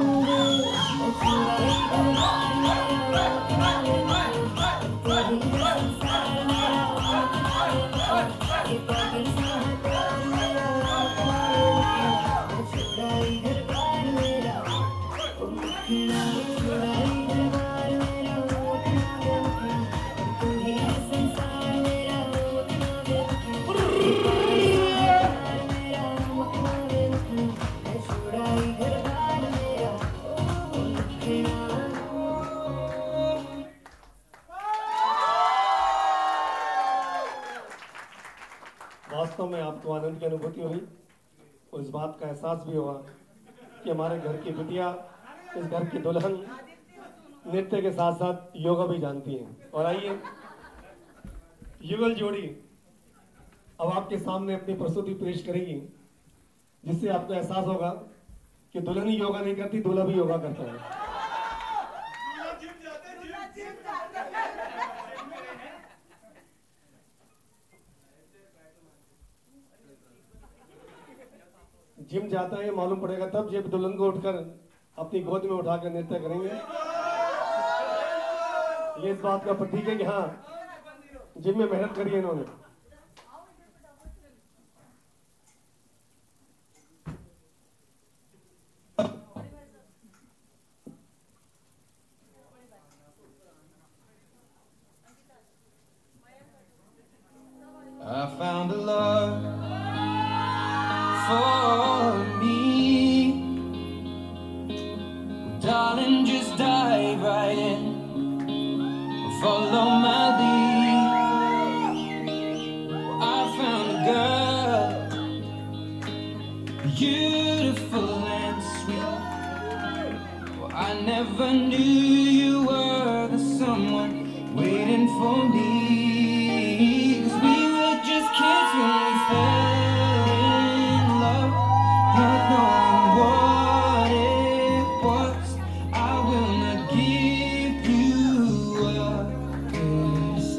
वास्तव में आपको आनंद की अनुभूति हुई और इस बात का एहसास भी हुआ कि हमारे घर की बिटिया, इस घर की दुल्हन नृत्य के साथ साथ योगा भी जानती हैं। और आइए युगल जोड़ी अब आपके सामने अपनी प्रस्तुति पेश करेगी, जिससे आपको एहसास होगा कि दुल्हन ही योगा नहीं करती, दूल्हा भी योगा करता है। जिम जाता है मालूम पड़ेगा तब जब दुल्हन को उठकर अपनी गोद में उठाकर नृत्य करेंगे। ये इस बात का प्रतीक है कि हाँ जिम में मेहनत करी है इन्होंने। I found a love for me. Darling, just dive right in. Follow my lead. I found a girl, beautiful and sweet. Well, I never knew you were the someone waiting for me. Kids when we fell in love, not knowing what it was. I will not give you up this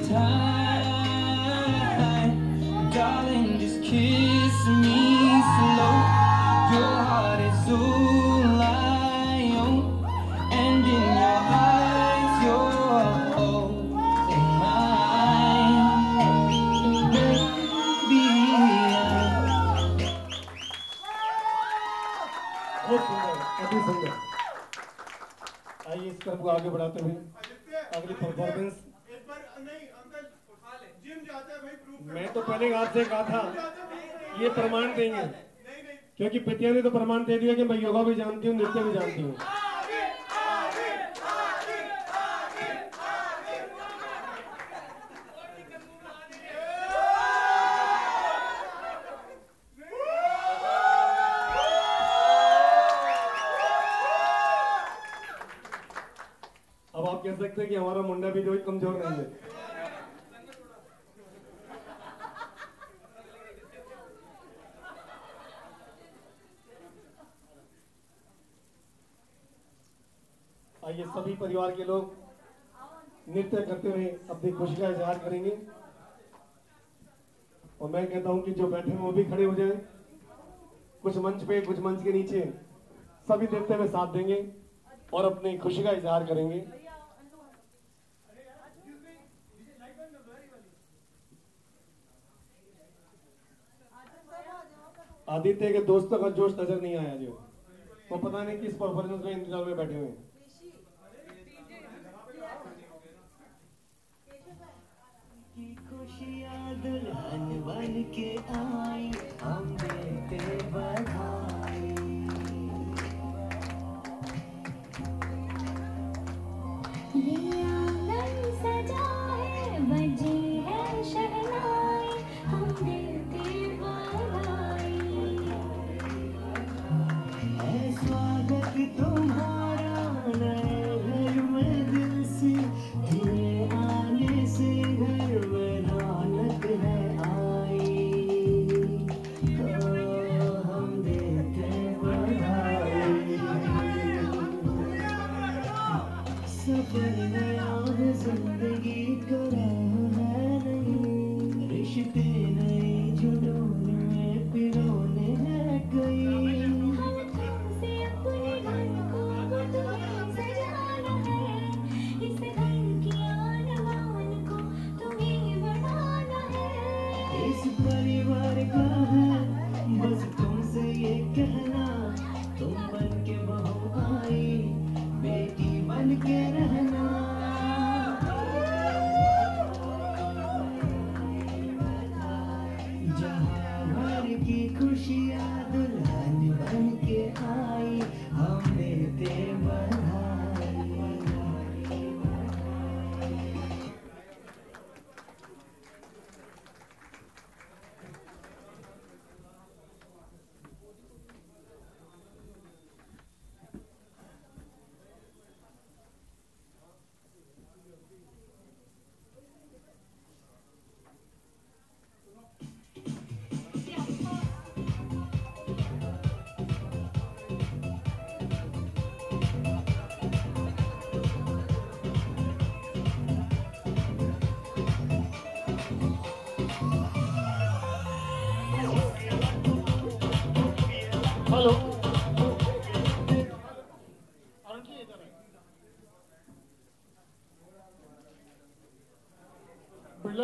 time, darling. Just kiss me slow. Your heart is all I own, and in your eyes, you're holding mine. बहुत सुंदर, अति सुंदर। आइए इस तरफ को आगे बढ़ाते हुए अगली परफॉर्मेंस। एक बार नहीं अंकल उठा ले। जिम जाते हैं भाई प्रूफ। मैं तो पहले आपसे कहा था ये प्रमाण देंगे, क्योंकि पितिया ने तो प्रमाण दे दिया कि मैं योगा भी जानती हूँ, नृत्य भी जानती हूँ। अब आप कह सकते हैं कि हमारा मुंडा भी जो कमजोर नहीं है। आइए सभी परिवार के लोग नृत्य करते हुए अपनी खुशी का इजहार करेंगे। और मैं कहता हूं कि जो बैठे हैं वो भी खड़े हो जाएं। कुछ मंच पे कुछ मंच के नीचे सभी नृत्य में साथ देंगे और अपनी खुशी का इजहार करेंगे। आदित्य के दोस्तों का जोश नजर नहीं आया, जो वो पता नहीं किस परफॉर्मेंस में इंतजार में बैठे हुए हैं। खुशियाँ दुल्हन बन के आई, हम देते बधाई। ये आंगन सजा है, बजी है शहनाई, हम देते बधाई। है स्वागत तुम्हारा नए घर में दिल से, तेरे आने से घर में रौनक है आई। ओ हम देते बधाई। सफर नया है जिंदगी का राह है नहीं, रिश्ते नई जुनून में पिरोने हैं कई। से अपने घर को तुम्हें सजाना है, इस घर की आन बान को तुम्हें बढ़ाना है। इस परिवार का है बस तुमसे ये कहना, तुम बन के बहू आई, बेटी बन के रहना। जहाँ भर की खुशियाँ दुल्हन बन के आई, हम देते बधाई।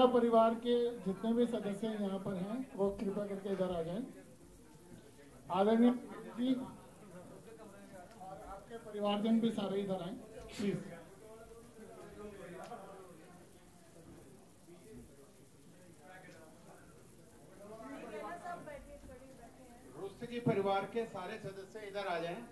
परिवार के जितने भी सदस्य यहाँ पर हैं वो कृपया करके इधर आ जाएं। आदरणीय जी और आपके परिवारजन भी सारे इधर आए प्लीज। रुस्तगी परिवार के सारे सदस्य इधर आ जाएं।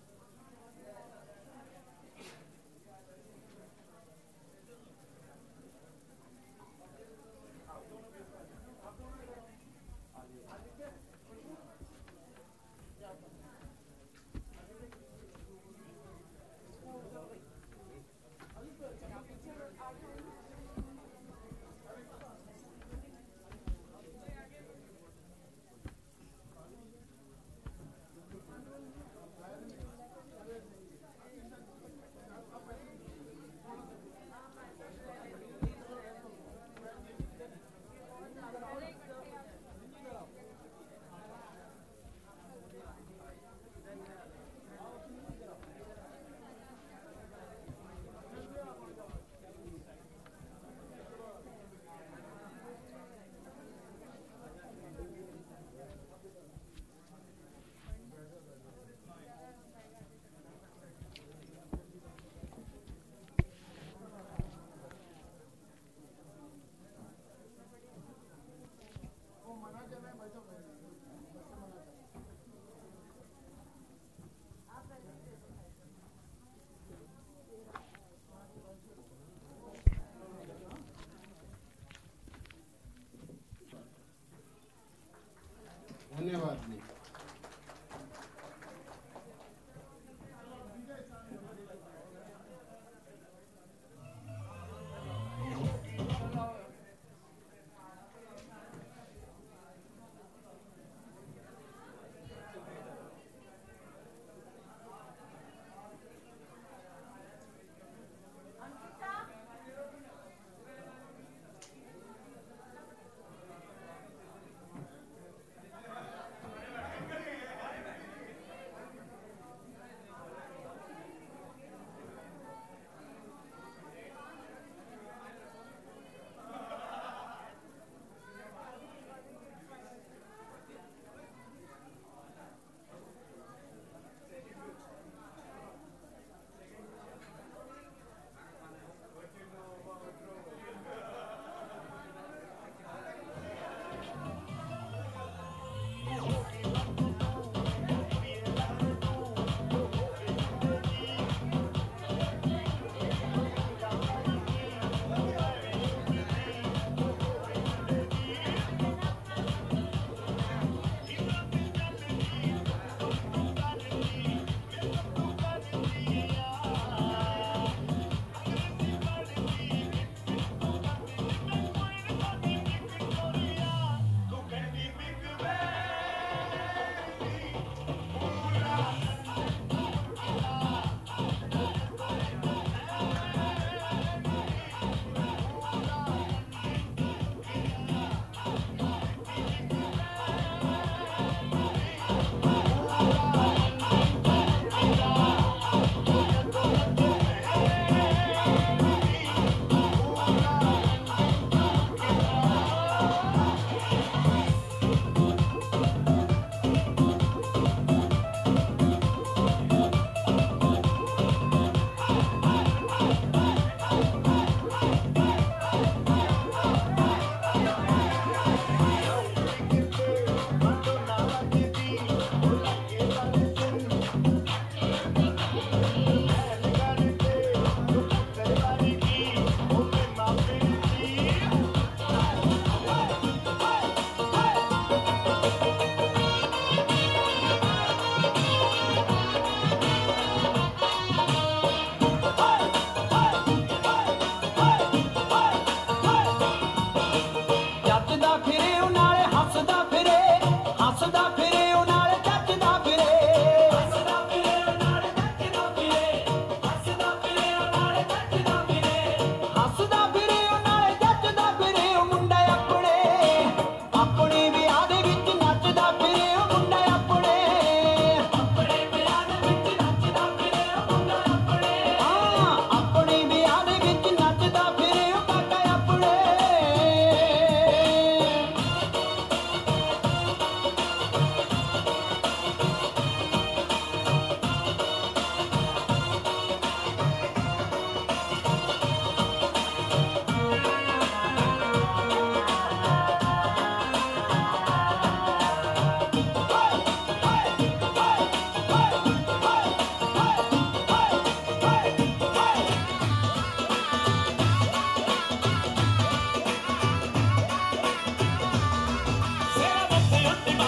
धन्यवाद जी।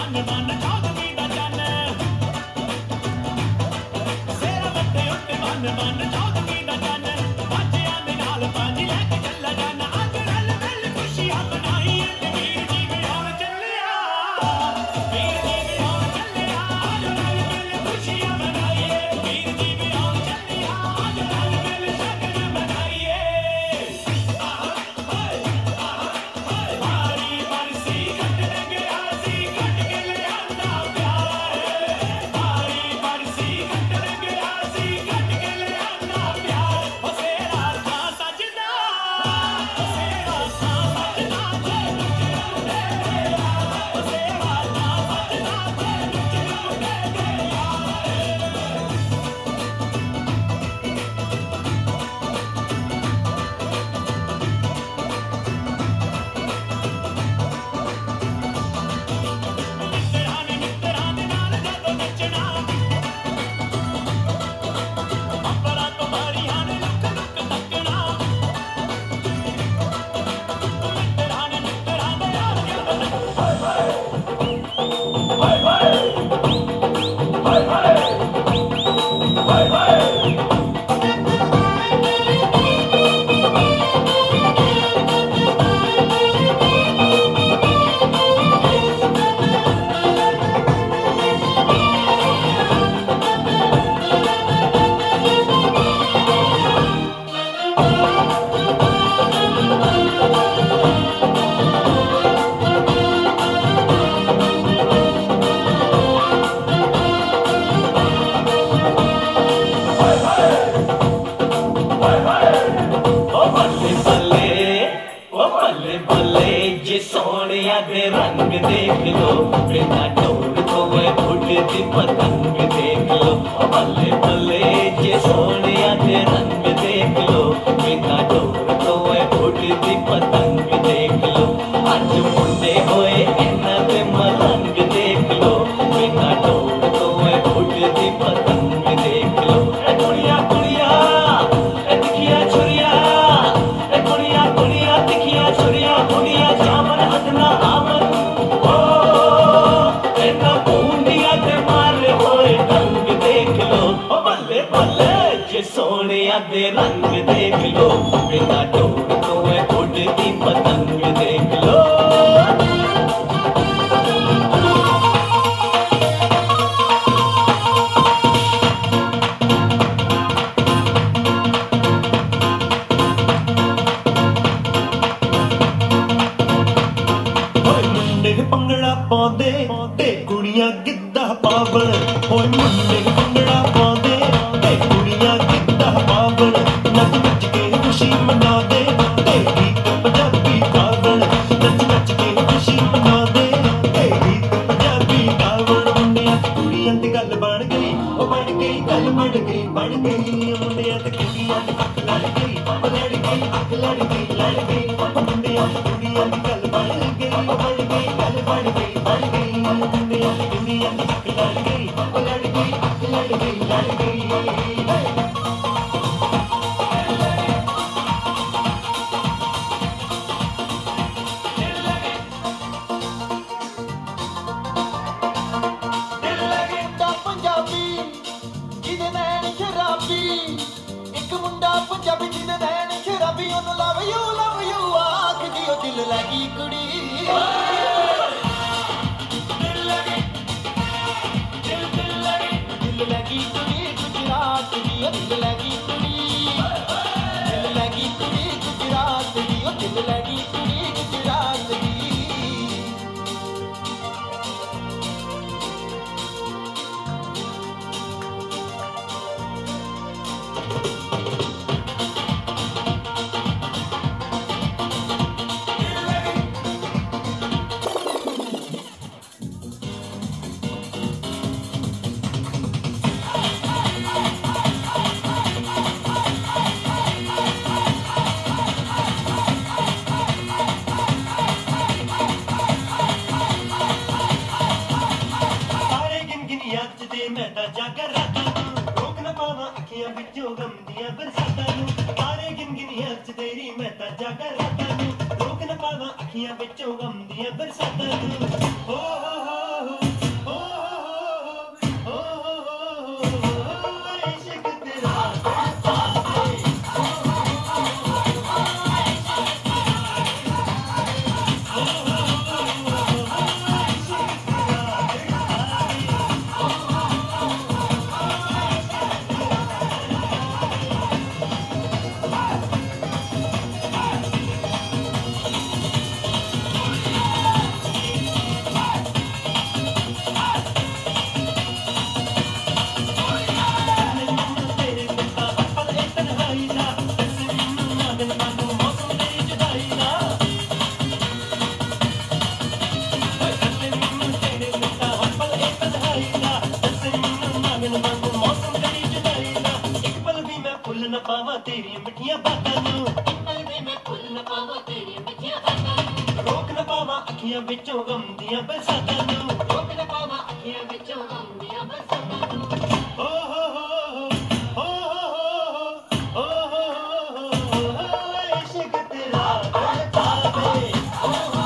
अखियां बिचों गम दियां बरसातां हो हो हो तेरी मिठियां बातां नूं अगड़े मैं भुल न पावां तेरी मिठियां बातां नूं रोक न पावां अखियां विचों गम दियां बरसातां नूं रोक न पावां अखियां विचों गम दियां बरसातां नूं ओ हो हो हो हो हो हो हो इश्क तेरा तड़पावे ओ हो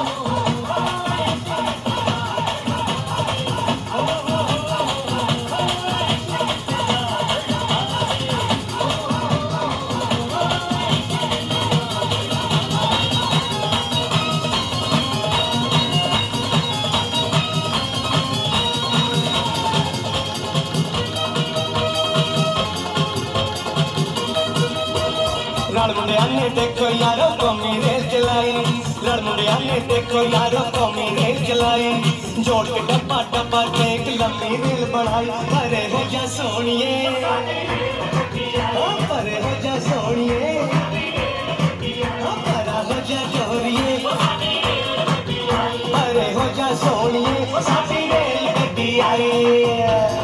लड़ मुंडिया ने देखो यारो कौमी रेल चलाई लड़ मुंडिया ने देखो यारो कौमी रेल चलाई जोड़ के डब्बा डब्बा देख लंबी रेल बनाई परे हो जा सोनिए परे हो जा सोनिए परा हो जा जोरिए परे हो जा सोनिए साडी रेल गड्डी आई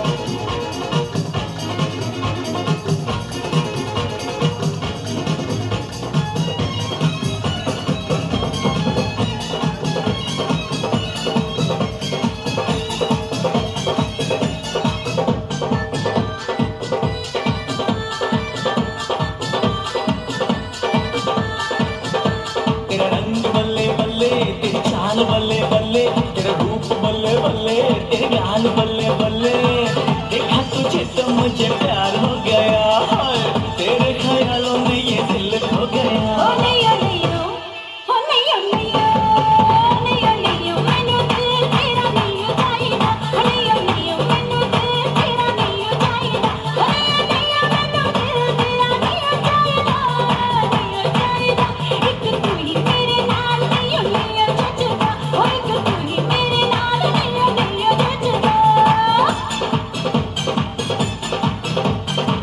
बल्ले बल्ले तेरा रूप बल्ले बल्ले तेरे गाल बल्ले बल्ले देखा तुझे तो मुझे प्यार हो गया तेरे ख्यालों में ये दिल खो गया ओ नहीं ओ नहीं ओ नहीं ओ नहीं ओ नहीं ओ नहीं मैनू दिल तेरा नहीं चाहिदा ओ नहीं ओ नहीं मैनू दिल तेरा नहीं चाहिदा ओ नहीं ओ नहीं मैनू दिल तेरा नहीं चाहिदा नहीं चाहिदा एक तू ही मेरे नाल नहीं ओ नहीं जचदा ओ एक तू ही मेरे नाल नहीं ओ नहीं जचदा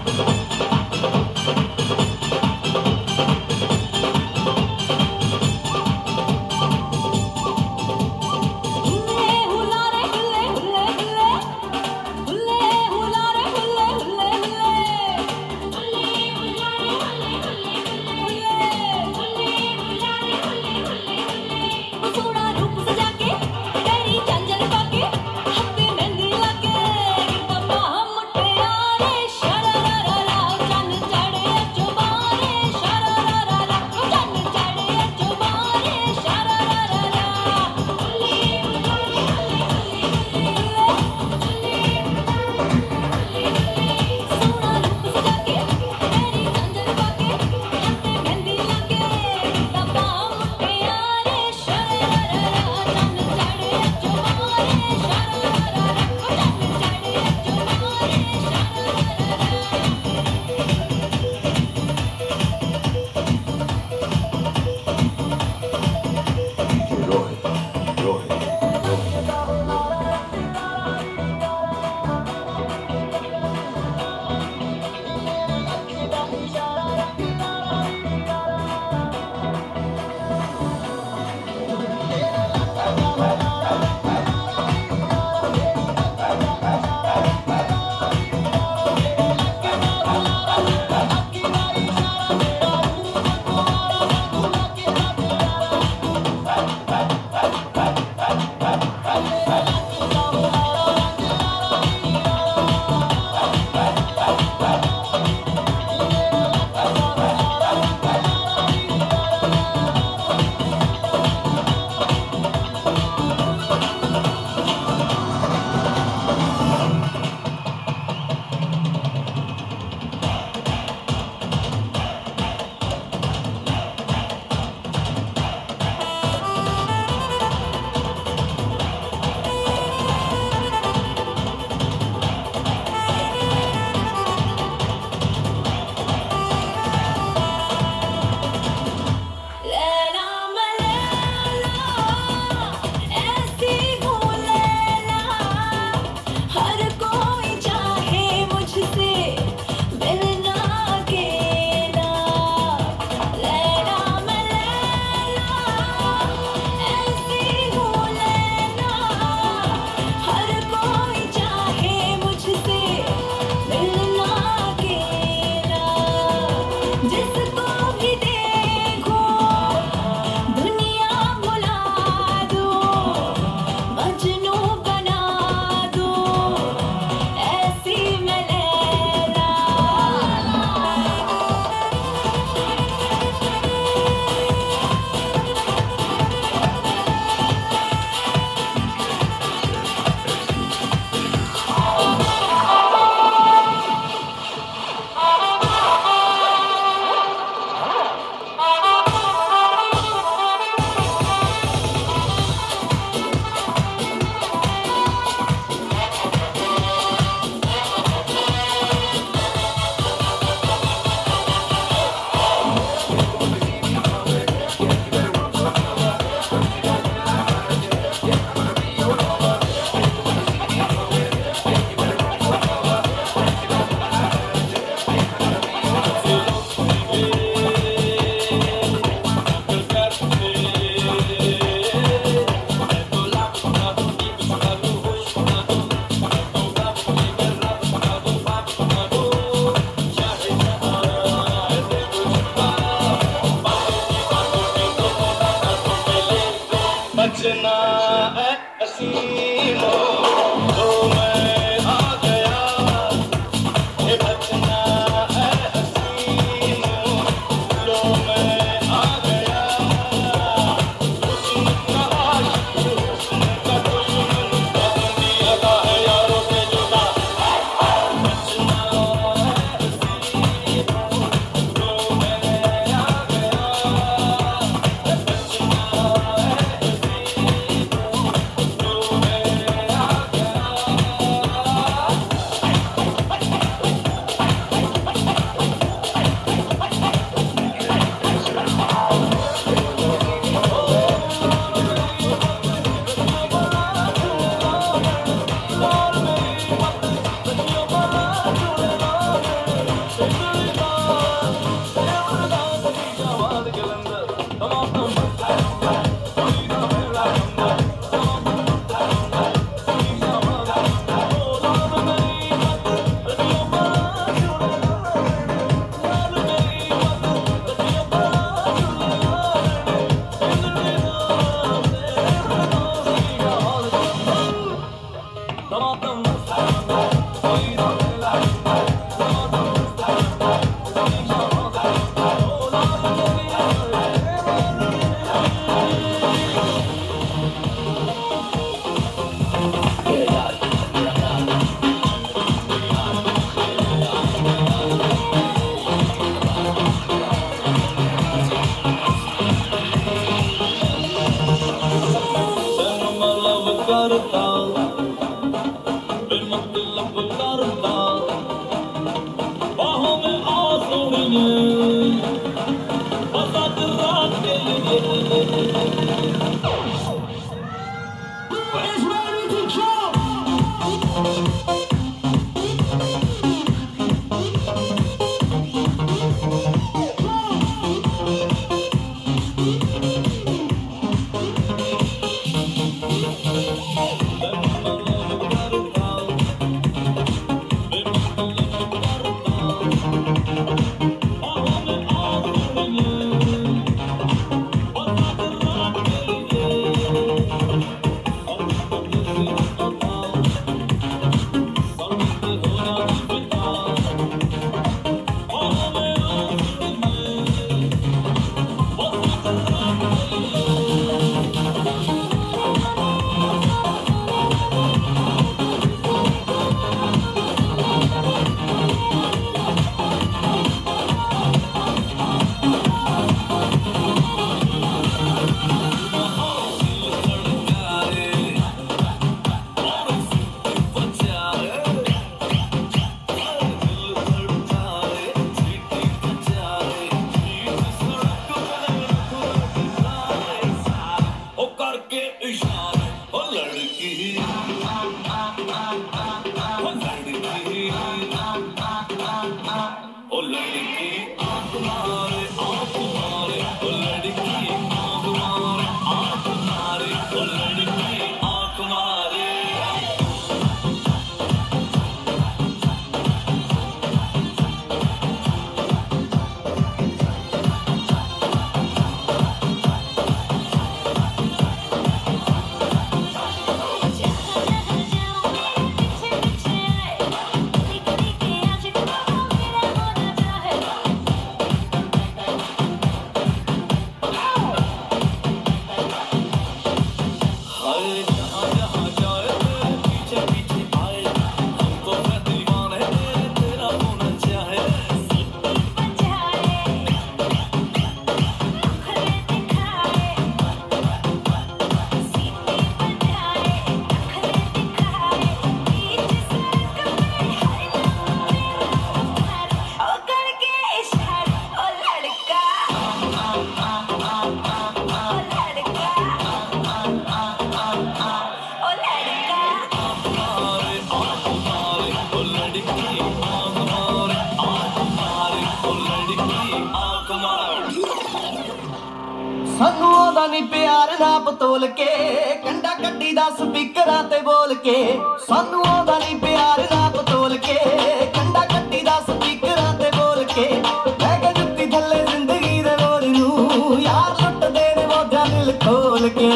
ਸਾਨੂੰ ਉਹਦਾ ਨਹੀਂ ਪਿਆਰ ਨਾਪ ਤੋਲ ਕੇ ਕੰਡਾ ਕੱਢੀ ਦਾ ਸਪੀਕਰਾਂ ਤੇ ਬੋਲ ਕੇ ਸਾਨੂੰ ਉਹਦਾ ਨਹੀਂ ਪਿਆਰ ਨਾਪ ਤੋਲ ਕੇ ਕੰਡਾ ਕੱਢੀ ਦਾ ਸਪੀਕਰਾਂ ਤੇ ਬੋਲ ਕੇ ਮੈਂ ਕਿ ਜੁੱਤੀ ਥੱਲੇ ਜ਼ਿੰਦਗੀ ਦੇ ਮੋੜ ਨੂੰ ਯਾਰ ਲੁੱਟਦੇ ਨੇ ਮੋਢਿਆਂ ਦਿਲ ਖੋਲ ਕੇ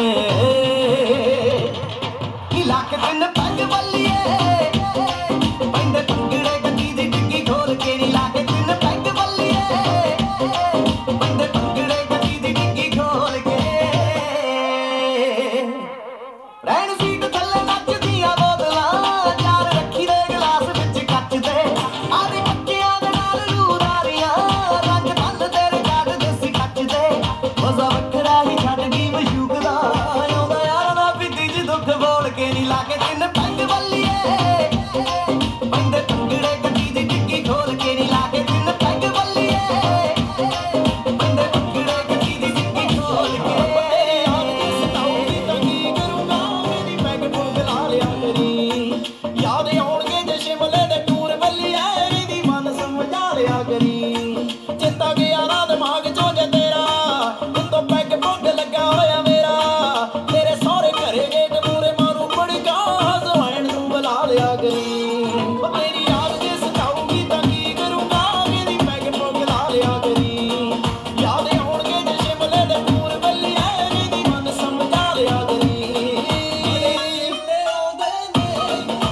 ਨੀ ਲੱਕ ਤਿੰਨ ਪੰਜ ਬੱਲੀਏ ਪੈਂਦੇ ਟੁੰਗੜੇ ਗੱਡੀ ਦੀ ਡਿੱਗੀ ਖੋਲ ਕੇ ਨੀ ਲੱਕ ਤਿੰਨ ਪੰਜ ਬੱਲੀਏ ਪੈਂਦੇ ਟੁੰਗੜੇ ਗੱਡੀ ਦੀ ਡਿੱਗੀ ਖੋਲ ਕੇ ਰਹਿਣ ਸੀਟ ਥੱਲੇ ਨੱਚਦੀਆਂ ਬੋਤਲਾਂ ਚਾਰ ਰੱਖੀ ਦੇ ਗਲਾਸ ਵਿੱਚ ਕੱਚ ਦੇ ਆਦੀ ਪੱਕਿਆਂ ਦੇ ਨਾਲ ਰੂਦਾਰੀਆਂ ਰੰਗ ਬੰਦ ਤੇਰੇ ਕੱਢ ਦੇਸੀ ਕੱਚ ਦੇ ਮਜ਼ਾ ਵੱਖਰਾ ਹੀ ਛੱਡ ਗਈ ਮਸ਼ੂਕ ਦਾ ਆਉਂਦਾ ਯਾਰ ਨਾ ਪੀਤੀ ਜੀ ਦੁੱਖ ਬੋਲ ਕੇ ਨੀ ਲਾ ਕੇ ਤਿੰਨ ਪੰਜ ਬੱਲੀਏ ਪੈਂਦੇ ਟੁੰਗੜੇ ਗੱਡੀ ਦੀ ਡਿੱਗੀ ਖੋਲ ਕੇ ਨੀ ਲਾ ਕੇ ਤਿੰਨ ਪੰਜ ਬੱਲੀਏ ਪੈਂਦੇ ਟੁੰਗੜੇ ਗੱਡੀ ਦੀ ਡਿੱਗੀ ਖੋਲ ਕੇ ਸਤਾਉਂਦੀ ਤਾਂ ਕੀ ਕਰੂੰਗਾ ਮੇਰੀ ਪੈਗ ਪੁੱਗ ਲਾ ਲਿਆ ਕਰੀ ਯਾਦ ਆਉਣਗੇ ਜੇ ਸ਼ਿਮਲੇ ਦੇ ਟੂਰ ਬੱਲੀਏ ਇਹਦੀ ਮਨ ਸਮਝਾ ਲਿਆ ਕਰੀ ਚੇਤਾ ਗਿਆ ਨਾ ਦਿਮਾਗ ਚੋਂ ਜੇ ਤੇਰਾ ਉੱਤੋਂ ਪੈਗ ਪੁੱਗ ਲੱਗਾ ਹੋਇਆ ਮੇਰਾ ਤੇਰੇ ਸਹੁਰੇ ਘਰੇ ਗੇਟ ਮੂਰੇ ਮਾਰੂ ਬੜਕਾ ਹਸਵੈਣ ਨੂੰ ਬੁਲਾ ਲਿਆ ਕਰੀ ਉਹ ਤੇਰੀ ਯਾਦ ਜੇ ਸਤਾਉਂਗੀ ਤਾਂ ਕੀ ਕਰੂੰਗਾ ਇਹਦੀ ਪੈਗ ਪੁੱਗ ਲਾ ਲਿਆ ਕਰੀ ਯਾਦ ਆਉਣਗੇ ਜੇ ਸ਼ਿਮਲੇ ਦੇ ਟੂਰ ਬੱਲੀਏ ਇਹਦੀ ਮਨ ਸਮਝਾ ਲਿਆ ਕਰੀ ਆਉਂਦੇ ਨੇ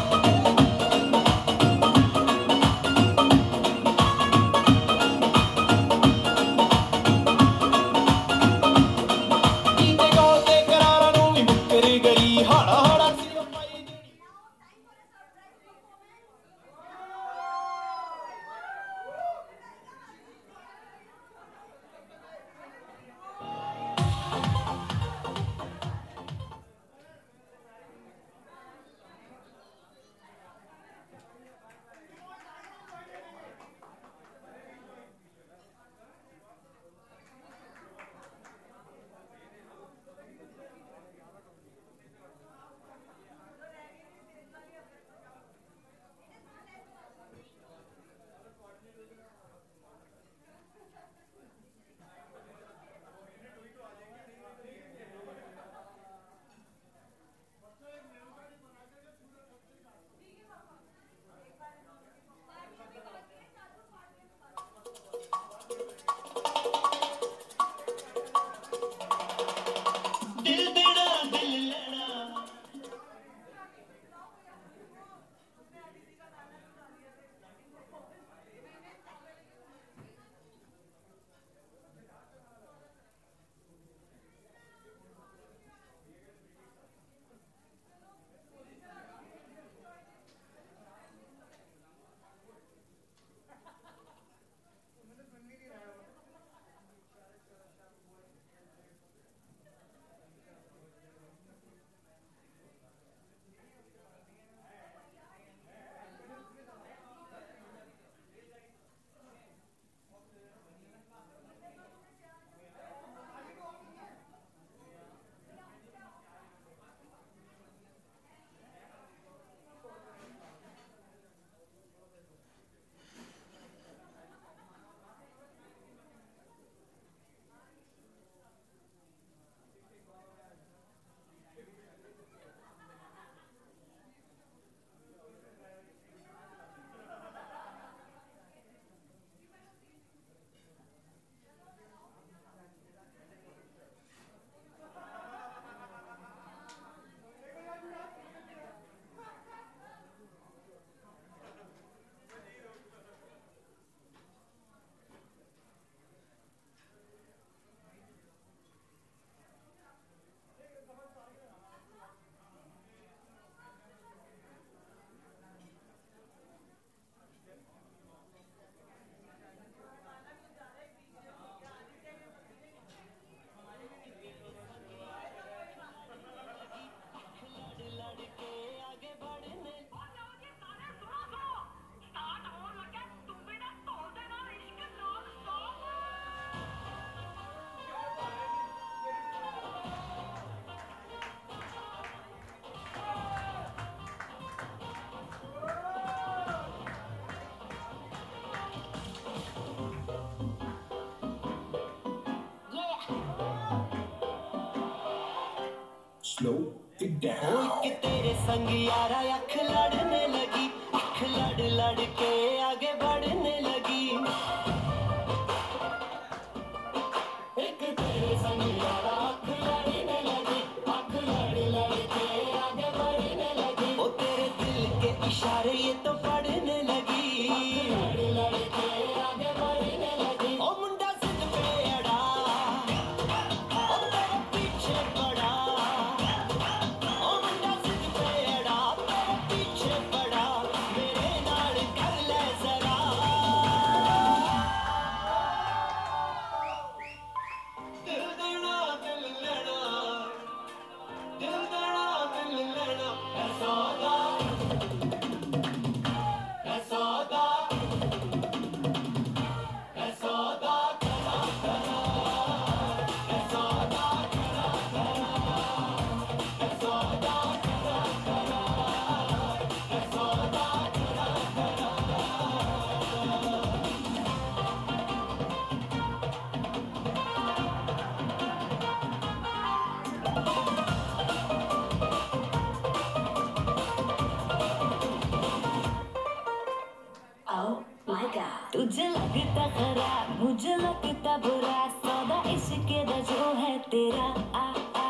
slow it down. कि तेरे संग यारा अख लड़ने लगी, अख लड़ लड़ के आगे बढ़ने लगी। एक तेरे संग यारा अख लड़ने लगी, अख लड़ लड़ के आगे बढ़ने लगी। ओ तेरे दिल के इशारे ये तो पढ़ने लगी, अख लड़ लड़ के आगे बढ़ने लगी। ओ मुंडा जिद पे अड़ा, ओ तेरे पीछे पड़ा। ओ मुंडा जिद पे अड़ा, तेरे पीछे पड़ा। मेरे नाल कर ले जरा। दिल देना दिल लेना, दिल देना दिल लेना। ऐ सौदा, ऐ सौदा, ऐ सौदा करा करा। ऐ सौदा करा करा, ऐ सौदा करा करा, ऐ सौदा करा करा। Oh my God, तुझे लगता खराब, मुझे लगता बुरा। सौदा इश्क दा जो है तेरा। आ आ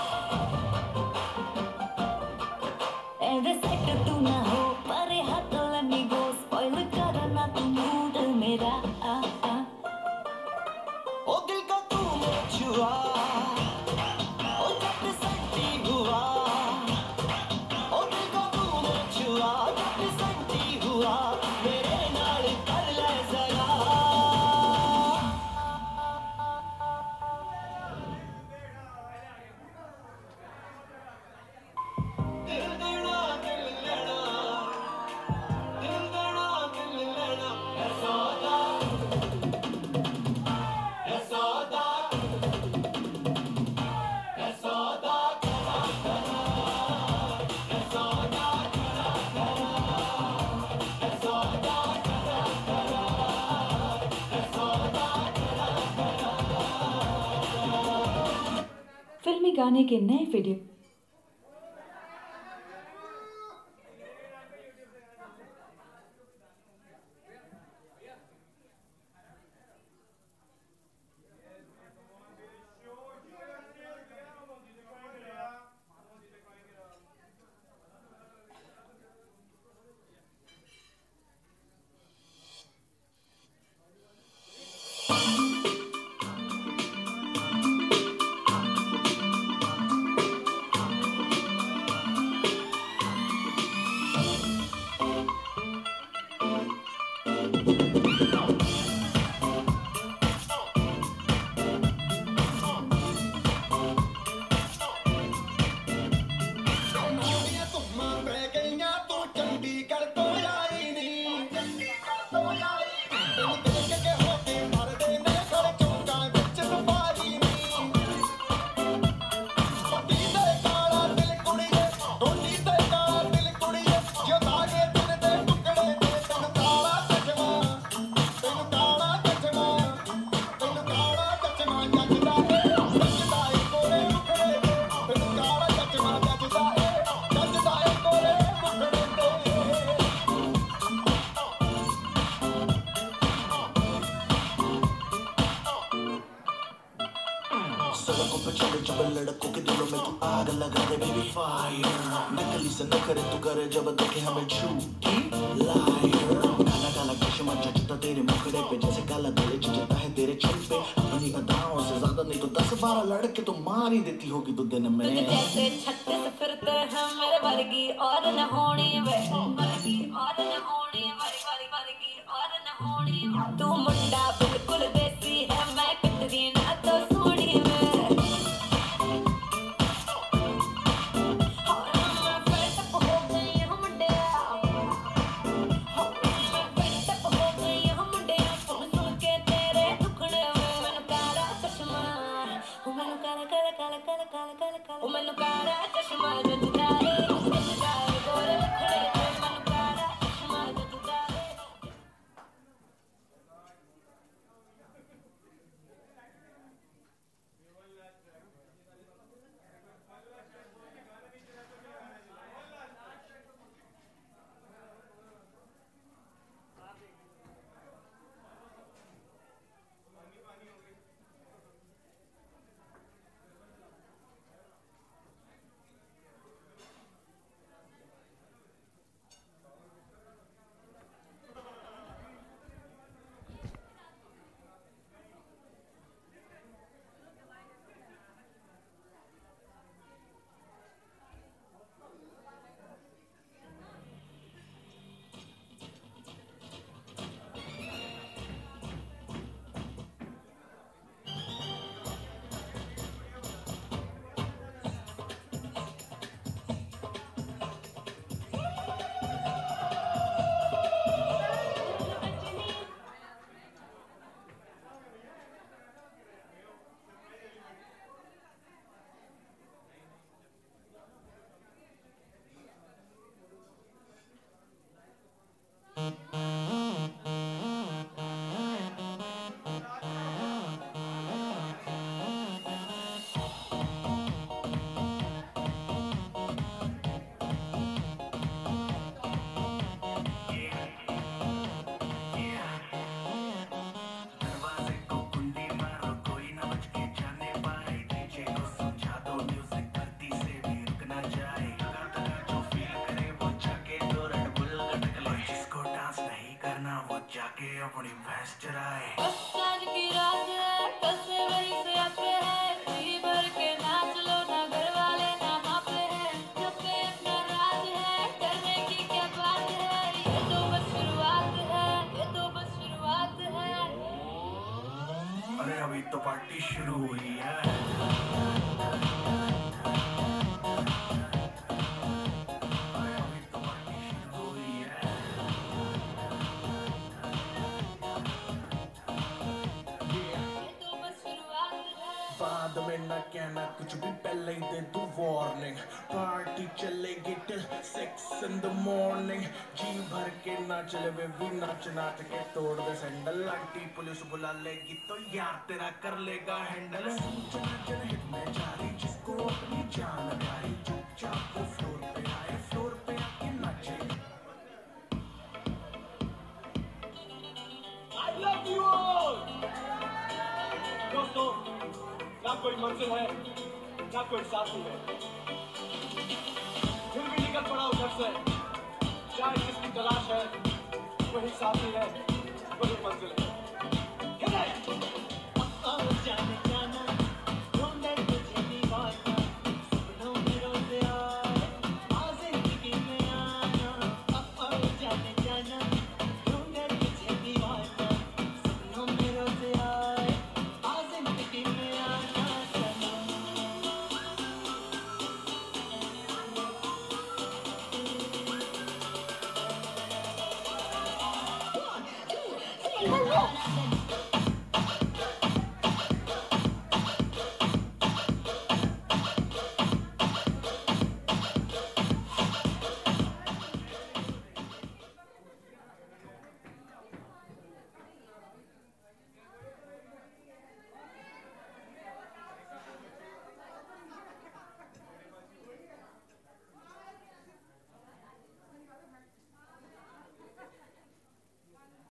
एवे सेट तू ना हो, परे हाथ let me go। स्पॉइल करना तू मूड मेरा। आ आ ओ दिल को तूने छुआ, ओ जब संती हुआ। ओ दिल को तूने छुआ, जब संती हुआ। मेरे नाल कर ले जरा। दिल देना दिल लेना, दिल देना दिल लेना। ऐ सौदा, ऐ सौदा, ऐ सौदा करा करा। ऐ सौदा करा करा, ऐ सौदा करा करा, ऐ सौदा करा करा। फिल्मी गाने के नए वीडियो मोड़ियां तुम्हां पै गईयां, तू चंडीगढ़ तो आई नी। तैनूं देख के होके मरदे ने घर चौंकां विच रफाई नी। टोटी ते काला दिल कुड़ीए, टोटी ते काला दिल कुड़ीए। जो धागे दिल दे टुकड़े ने, तैनूं काला चश्मा, तैनूं काला चश्मा, तैनूं काला चश्मा जचदा ए, जचदा ए कोरे मुखड़े ते। तैनूं काला चश्मा जचदा ए, जचदा ए कोरे मुखड़े ते। सड़कों पे चले जब लड़कों के दिलों में तू आग लगा दे बेबी फायर। नकली से नखरे तू करे जब देखे हमें झूठी लायर। काला काला चश्मा जचता तेरे मुखड़े पे, जैसे काला दिल जचता है तेरे छल पे। अपनी अदाओं से ज्यादा नहीं तो दस बारह लड़के तो मार ही देती होगी तू दिन में। तुझे जैसे छत्तीस फिरते हैं मेरे वर्गी और न होनी वे, वर्गी और न होनी, वर्गी वर्गी वर्गी और न होनी। तू मुंडा बिल्कुल देसी है, मैं कितनी ना तो सोनी वे। और मैं fed up हो गई हूँ मुंडिया, और मैं fed up हो गई हूँ मुंडिया। सुन सुन के तेरे दुखड़े वे। मैनू काला चश्मा, ओ मैनू काला काला काला काला काला काला काला। ओ मैनू काला चश्मा जचदा ए, जचदा ए गोरे मुखड़े ते। मैनू काला चश्मा जचदा ए। अपनी भैंस चराए। आज की रात है कैसे वही से आते हैं जी भर के नाच लो ना घर वाले ना मापे हैं जब पे अपना राज है करने की क्या बात है ये तो बस शुरुआत है ये तो बस शुरुआत है। अरे अभी तो पार्टी शुरू हुई है। अरे अभी तो पार्टी शुरू हुई है। बाद में न कहना कुछ भी पहले ही दे दूं वार्निंग। पार्टी चलेगी till six in the morning. जी भर के नाच ले बेबी नाच नाच के तोड़ दे सैंडल। आंटी पुलिस बुला लेगी तो यार तेरा कर लेगा हैंडल। सूचना जनहित में जारी जिसको अपनी जान प्यारी चुपचाप वो फ्लोर पे आए फ्लोर पे आके नाचे। I love you all. दोस्तों, ना कोई मंजिल है, ना कोई साथी है। फिर भी निकल पड़ा उधर से। शायद जिसकी तलाश है, वही साथी है, वही मंजिल है। जाने जाना ढूंढे तुझे दीवाना सपनों में रोज आए आ जिंदगी में आना। जाने जाना ढूंढे तुझे दीवाना सपनों में रोज आए आ जिंदगी में आना सनम। One, two, three, four.